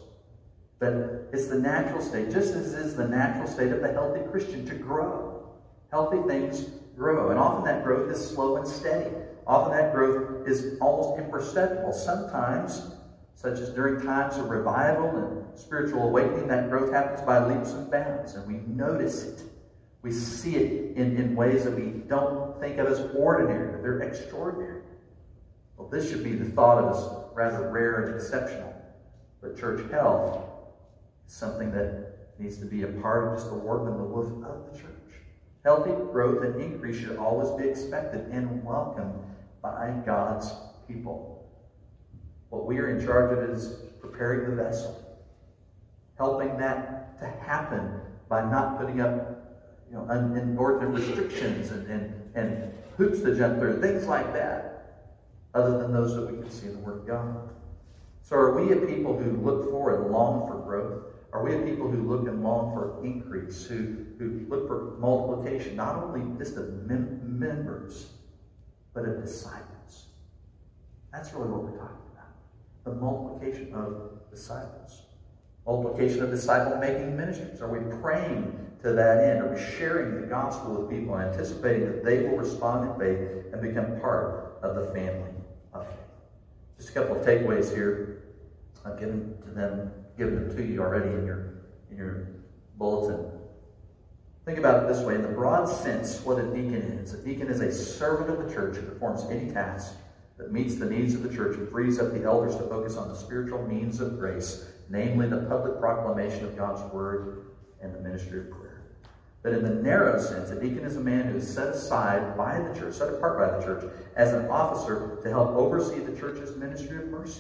But it's the natural state, just as is the natural state of the healthy Christian, to grow. Healthy things grow. And often that growth is slow and steady. Often that growth is almost imperceptible. Sometimes, such as during times of revival and spiritual awakening, that growth happens by leaps and bounds, and we notice it. We see it in, in ways that we don't think of as ordinary. They're extraordinary. Well, this should be the thought of as rather rare and exceptional. But church health is something that needs to be a part of just the work and the woof of the church. Healthy growth and increase should always be expected and welcomed by God's people. What we are in charge of is preparing the vessel, helping that to happen by not putting up you know, inordinate restrictions and, and, and hoops to jump through, things like that, other than those that we can see in the Word of God. So are we a people who look for and long for growth? Are we a people who look and long for increase, who, who look for multiplication, not only just of mem members, but of disciples? That's really what we're talking about. The multiplication of disciples. Multiplication of disciple-making ministries. Are we praying to that end? Are we sharing the gospel with people and anticipating that they will respond in faith and become part of the family of faith? Just a couple of takeaways here. I've given to them, given them to you already in your, in your bulletin. Think about it this way. In the broad sense, what a deacon is. A deacon is a servant of the church who performs any task that meets the needs of the church and frees up the elders to focus on the spiritual means of grace, namely the public proclamation of God's word and the ministry of prayer. But in the narrow sense, a deacon is a man who is set aside by the church, set apart by the church, as an officer to help oversee the church's ministry of mercy.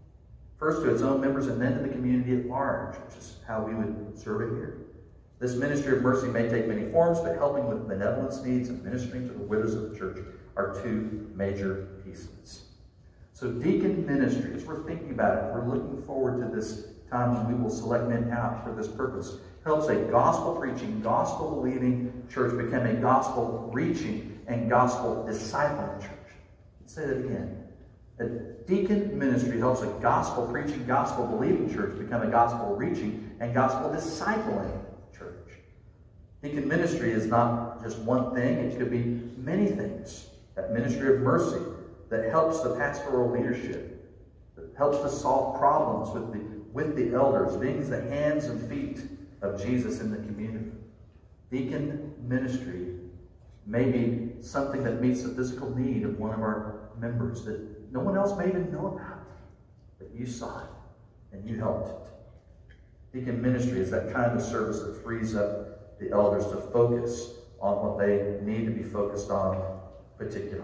First to its own members and then to the community at large, which is how we would serve it here. This ministry of mercy may take many forms, but helping with benevolence needs and ministering to the widows of the church are two major pieces. So deacon ministry, as we're thinking about it, we're looking forward to this time when we will select men out for this purpose, helps a gospel-preaching, gospel-believing church become a gospel-reaching and gospel-discipling church. Let's say that again. A deacon ministry helps a gospel-preaching, gospel-believing church become a gospel-reaching and gospel-discipling church. Deacon ministry is not just one thing. It could be many things. That ministry of mercy that helps the pastoral leadership, that helps to solve problems with the, with the elders, being the hands and feet of Jesus in the community. Deacon ministry may be something that meets the physical need of one of our members that no one else may even know about, but you saw it and you helped it. Deacon ministry is that kind of service that frees up the elders to focus on what they need to be focused on particularly.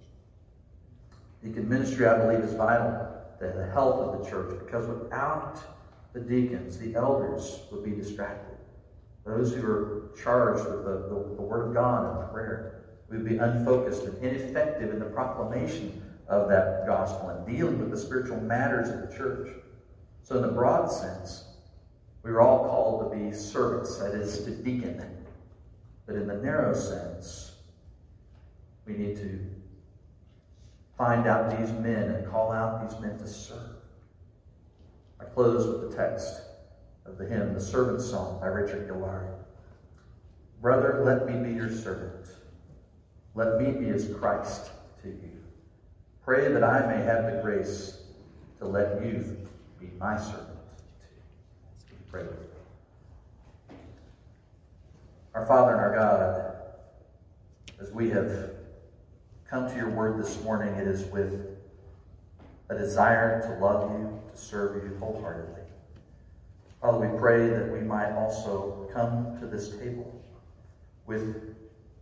Deacon ministry, I believe, is vital to the health of the church, because without the deacons, the elders would be distracted. Those who are charged with the, the, the Word of God and prayer would be unfocused and ineffective in the proclamation of that gospel and dealing with the spiritual matters of the church. So in the broad sense, we are all called to be servants, that is, to deacon. But in the narrow sense, We need to find out these men and call out these men to serve. I close with the text of the hymn, The Servant's Song by Richard Gillard. Brother, let me be your servant. Let me be as Christ to you. Pray that I may have the grace to let you be my servant too. Pray with me. Our Father and our God, as we have come to your word this morning, it is with a desire to love you, to serve you wholeheartedly. Father, we pray that we might also come to this table with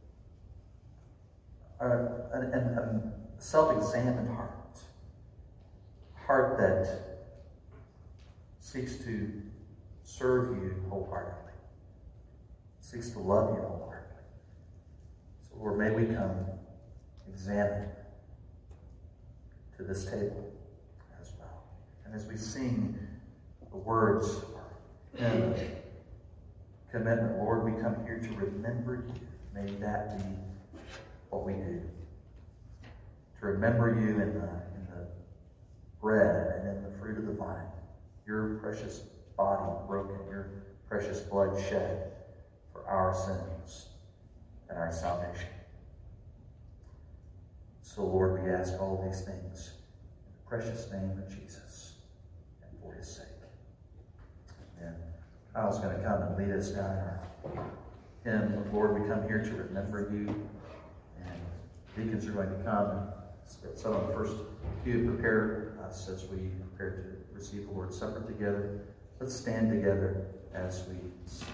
a, a, a self-examined heart, a heart that seeks to serve you wholeheartedly, seeks to love you wholeheartedly. So, Lord, may we come examine to this table as well. And as we sing the words in commitment, Lord, we come here to remember you. May that be what we do. To remember you in the, in the bread and in the fruit of the vine, your precious body broken, your precious blood shed for our sins and our salvation. So, Lord, we ask all these things in the precious name of Jesus and for his sake. Amen. Kyle's going to come and lead us down our hymn. Lord, we come here to remember you. And deacons are going to come and set on the first pew, prepare us as we prepare to receive the Lord's Supper together. Let's stand together as we sing.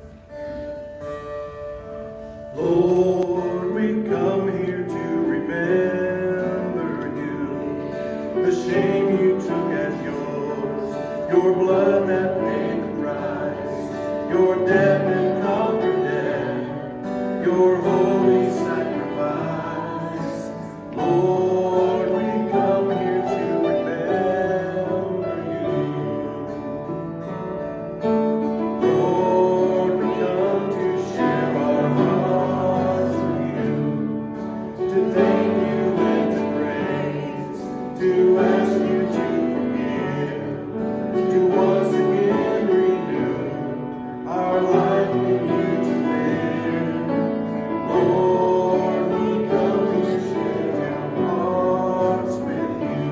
Lord, we come here to remember you, the shame you took as yours, your blood that paid the price, your death and conquered death, your holy sacrifice. Lord, we come here to remember you. Lord, we come to share our hearts with you, to thank you and to praise, to ask you to forgive, to once again renew our life in you to live. Lord, we come to share our hearts with you.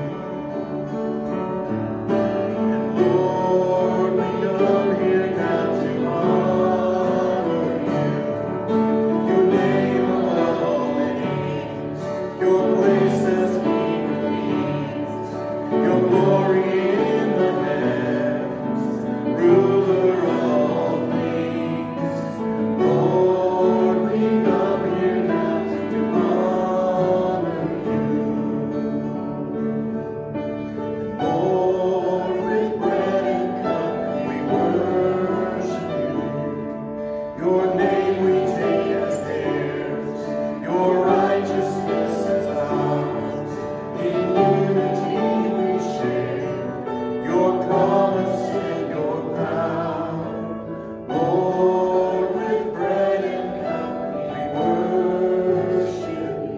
And Lord, we come here now to honor you, your name above all names, your place as King of Kings, your glory in the heavens, ruler of all things. Lord, we come here now to honor you. Lord, with bread and cup we worship you. Your name we take as theirs, your righteousness as ours. In unity we share your promise and your power. Lord, with bread and cup we worship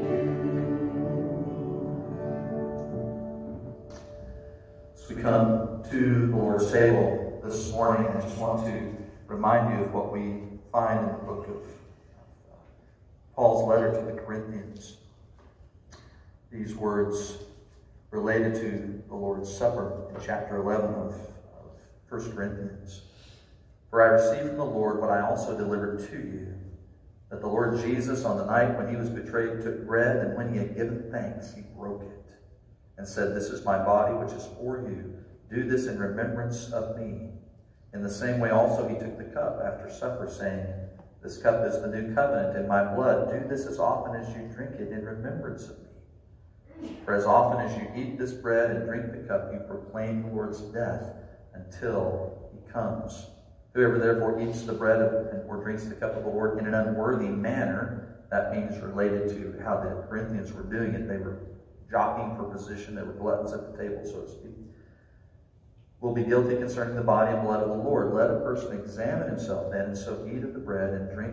you. As we come to the Lord's table this morning, I just want to remind you of what we find in the book of uh, Paul's letter to the Corinthians. These words related to the Lord's Supper in chapter eleven of, of First Corinthians. For I received from the Lord what I also delivered to you, that the Lord Jesus, on the night when he was betrayed, took bread, and when he had given thanks, he broke it, and said, "This is my body, which is for you. Do this in remembrance of me." In the same way also he took the cup after supper, saying, "This cup is the new covenant in my blood. Do this as often as you drink it in remembrance of me. For as often as you eat this bread and drink the cup, you proclaim the Lord's death until he comes. Whoever therefore eats the bread of, or drinks the cup of the Lord in an unworthy manner," that means related to how the Corinthians were doing it. They were jockeying for position. They were gluttons at the table, so to speak. "Will be guilty concerning the body and blood of the Lord. Let a person examine himself then, and so eat of the bread and drink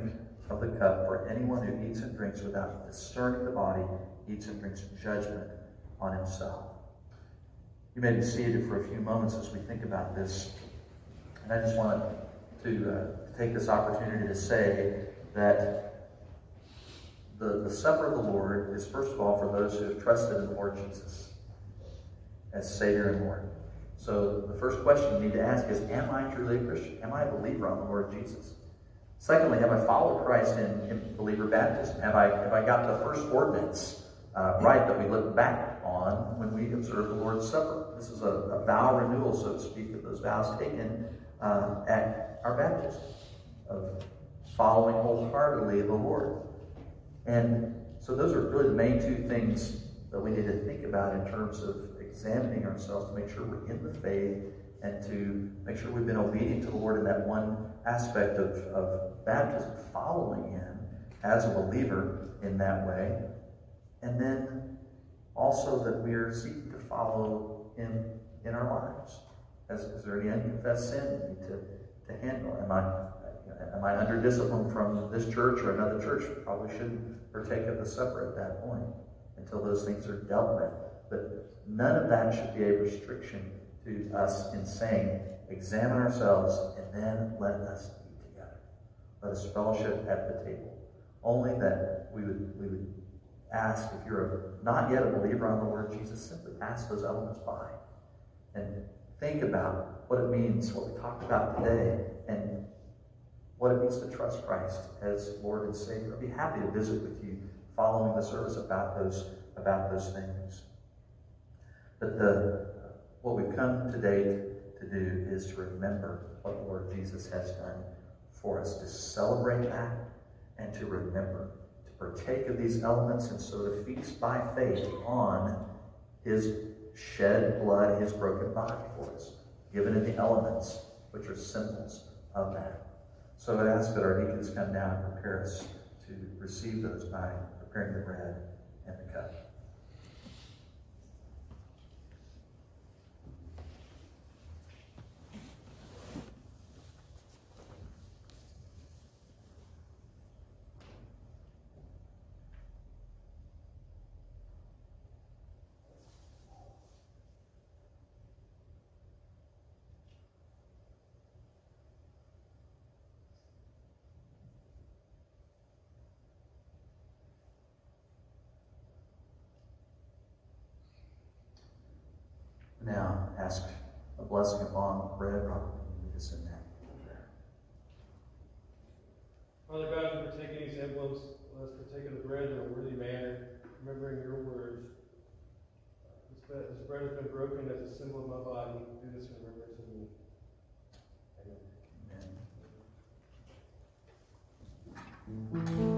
of the cup, for anyone who eats and drinks without discerning the body eats and drinks judgment on himself. You may be seated for a few moments as we think about this. And I just want to uh, take this opportunity to say that the, the supper of the Lord is, first of all, for those who have trusted in the Lord Jesus as Savior and Lord. So the first question you need to ask is, am I truly a Christian? Am I a believer on the Lord Jesus? Secondly, have I followed Christ in, in believer baptism? Have I, have I got the first ordinance uh, right that we look back on when we observe the Lord's Supper? This is a, a vow renewal, so to speak, of those vows taken uh, at our baptism, of following wholeheartedly the Lord. And so those are really the main two things that we need to think about in terms of examining ourselves to make sure we're in the faith and to make sure we've been obedient to the Lord in that one aspect of, of baptism, following Him as a believer in that way. And then also that we are seeking to follow Him in our lives. Is, is there any unconfessed sin we need to, to handle? Am I, am I under discipline from this church or another church? Probably shouldn't partake of the supper at that point until those things are dealt with. But none of that should be a restriction to us in saying, examine ourselves and then let us eat together. Let us fellowship at the table. Only that we would, we would ask, if you're a, not yet a believer on the Lord Jesus, simply ask those elements by. And think about what it means, what we talked about today, and what it means to trust Christ as Lord and Savior. I'd be happy to visit with you following the service about those, about those things. But the, what we've come today to do is to remember what the Lord Jesus has done for us, to celebrate that and to remember, to partake of these elements and so to feast by faith on His shed blood, His broken body for us, given in the elements, which are symbols of that. So I'd ask that our deacons come down and prepare us to receive those by preparing the bread and the cup. Now, ask a blessing upon the bread. Robert, lead us in that prayer. Father God, as we partake in these emblems, let us partake of the bread in a worthy manner, remembering your words. This bread, this bread has been broken as a symbol of my body. Do this in remembrance of me. Amen.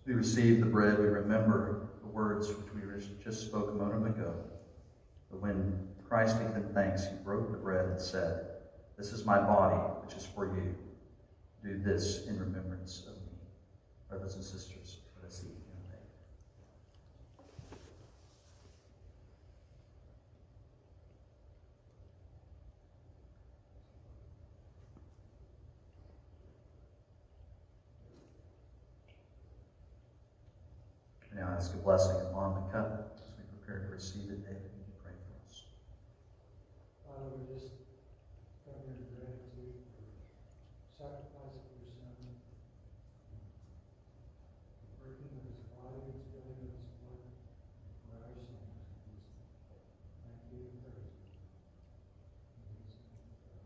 we receive the bread, we remember the words which we just spoke a moment ago. But when Christ had given thanks, he broke the bread and said, "This is my body, which is for you. Do this in remembrance of me." Brothers and sisters, let us eat in faith. We now ask a blessing upon the cup as we prepare to receive it. David, would you pray for us? Father, we just come here in gratitude for sacrificing your Son, breaking of his body and spilling of his blood for our sins. Thank you and praise you. In Jesus' name we pray.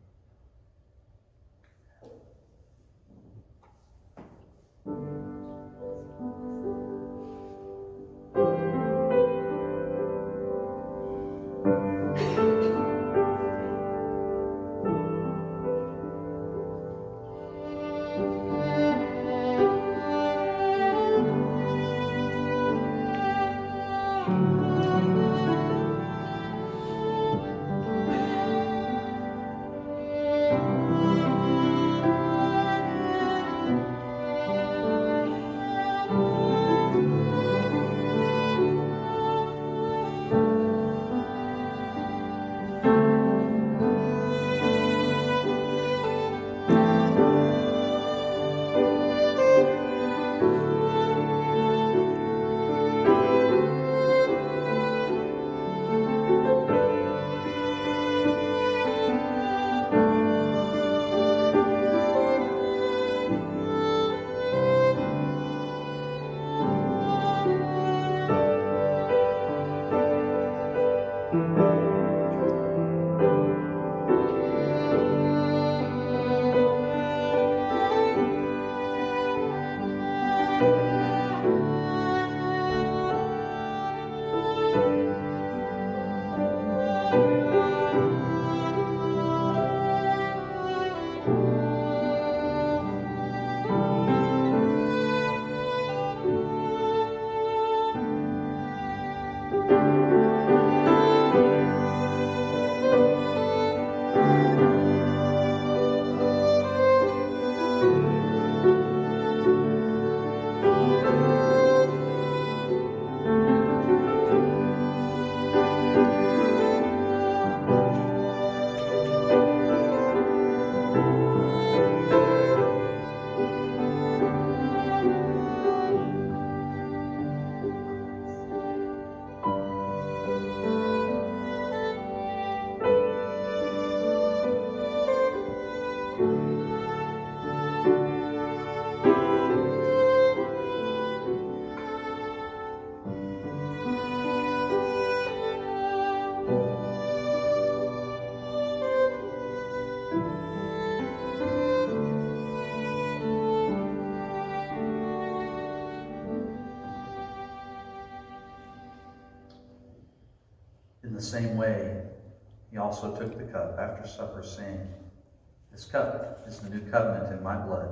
In the same way, he also took the cup after supper, saying, "This cup is the new covenant in my blood.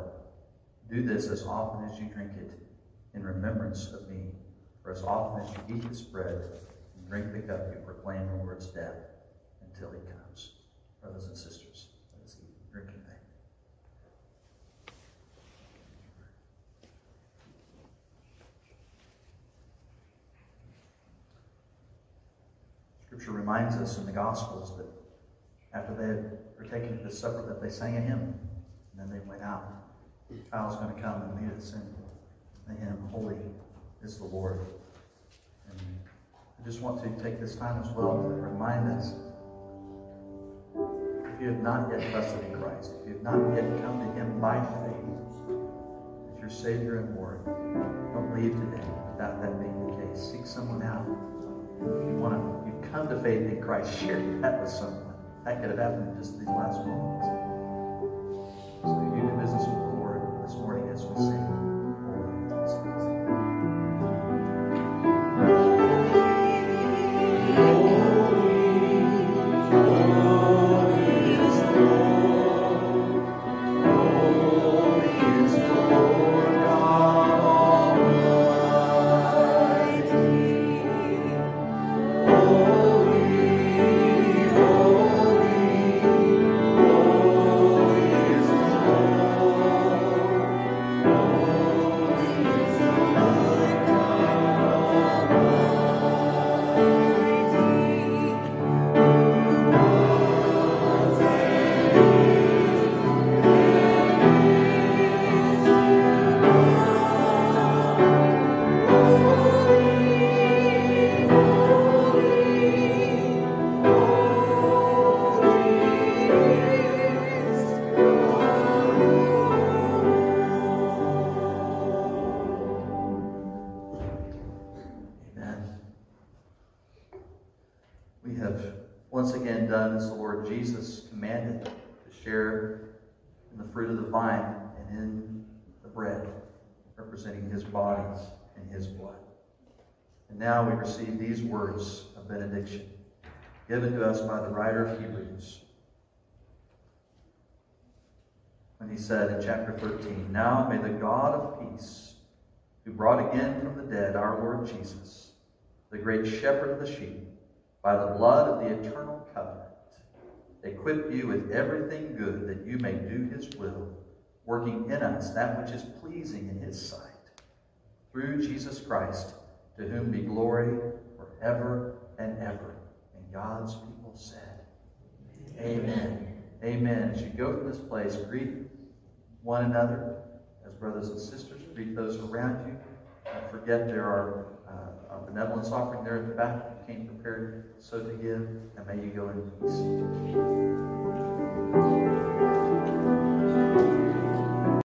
Do this as often as you drink it in remembrance of me. For as often as you eat this bread and drink the cup, you proclaim the Lord's death until he comes." Brothers and sisters, let us eat and drink in faith. Scripture reminds us in the Gospels that after they had partaken of this supper that they sang a hymn, and then they went out. The child's going to come and lead us in the hymn, "Holy is the Lord." And I just want to take this time as well to remind us, if you have not yet trusted in Christ, if you have not yet come to him by faith as your Savior and Lord, don't leave today without that being the case. Seek someone out. You want to, you come to faith in Christ, share that with someone. That could have happened in just these last moments. So you do business with the Lord this morning as we sing. Holy is the Lord. Holy is the Lord God Almighty. have once again done as the Lord Jesus commanded, to share in the fruit of the vine and in the bread, representing his body and his blood. And now we receive these words of benediction, given to us by the writer of Hebrews, when he said in chapter thirteen, "Now may the God of peace, who brought again from the dead our Lord Jesus, the great shepherd of the sheep, by the blood of the eternal covenant, equip you with everything good that you may do his will, working in us that which is pleasing in his sight. Through Jesus Christ, to whom be glory forever and ever." And God's people said, Amen. Amen. As you go from this place, greet one another as brothers and sisters. Greet those around you. Don't forget there are uh, our benevolence offering there at the back. You came prepared so to give, and may you go in peace.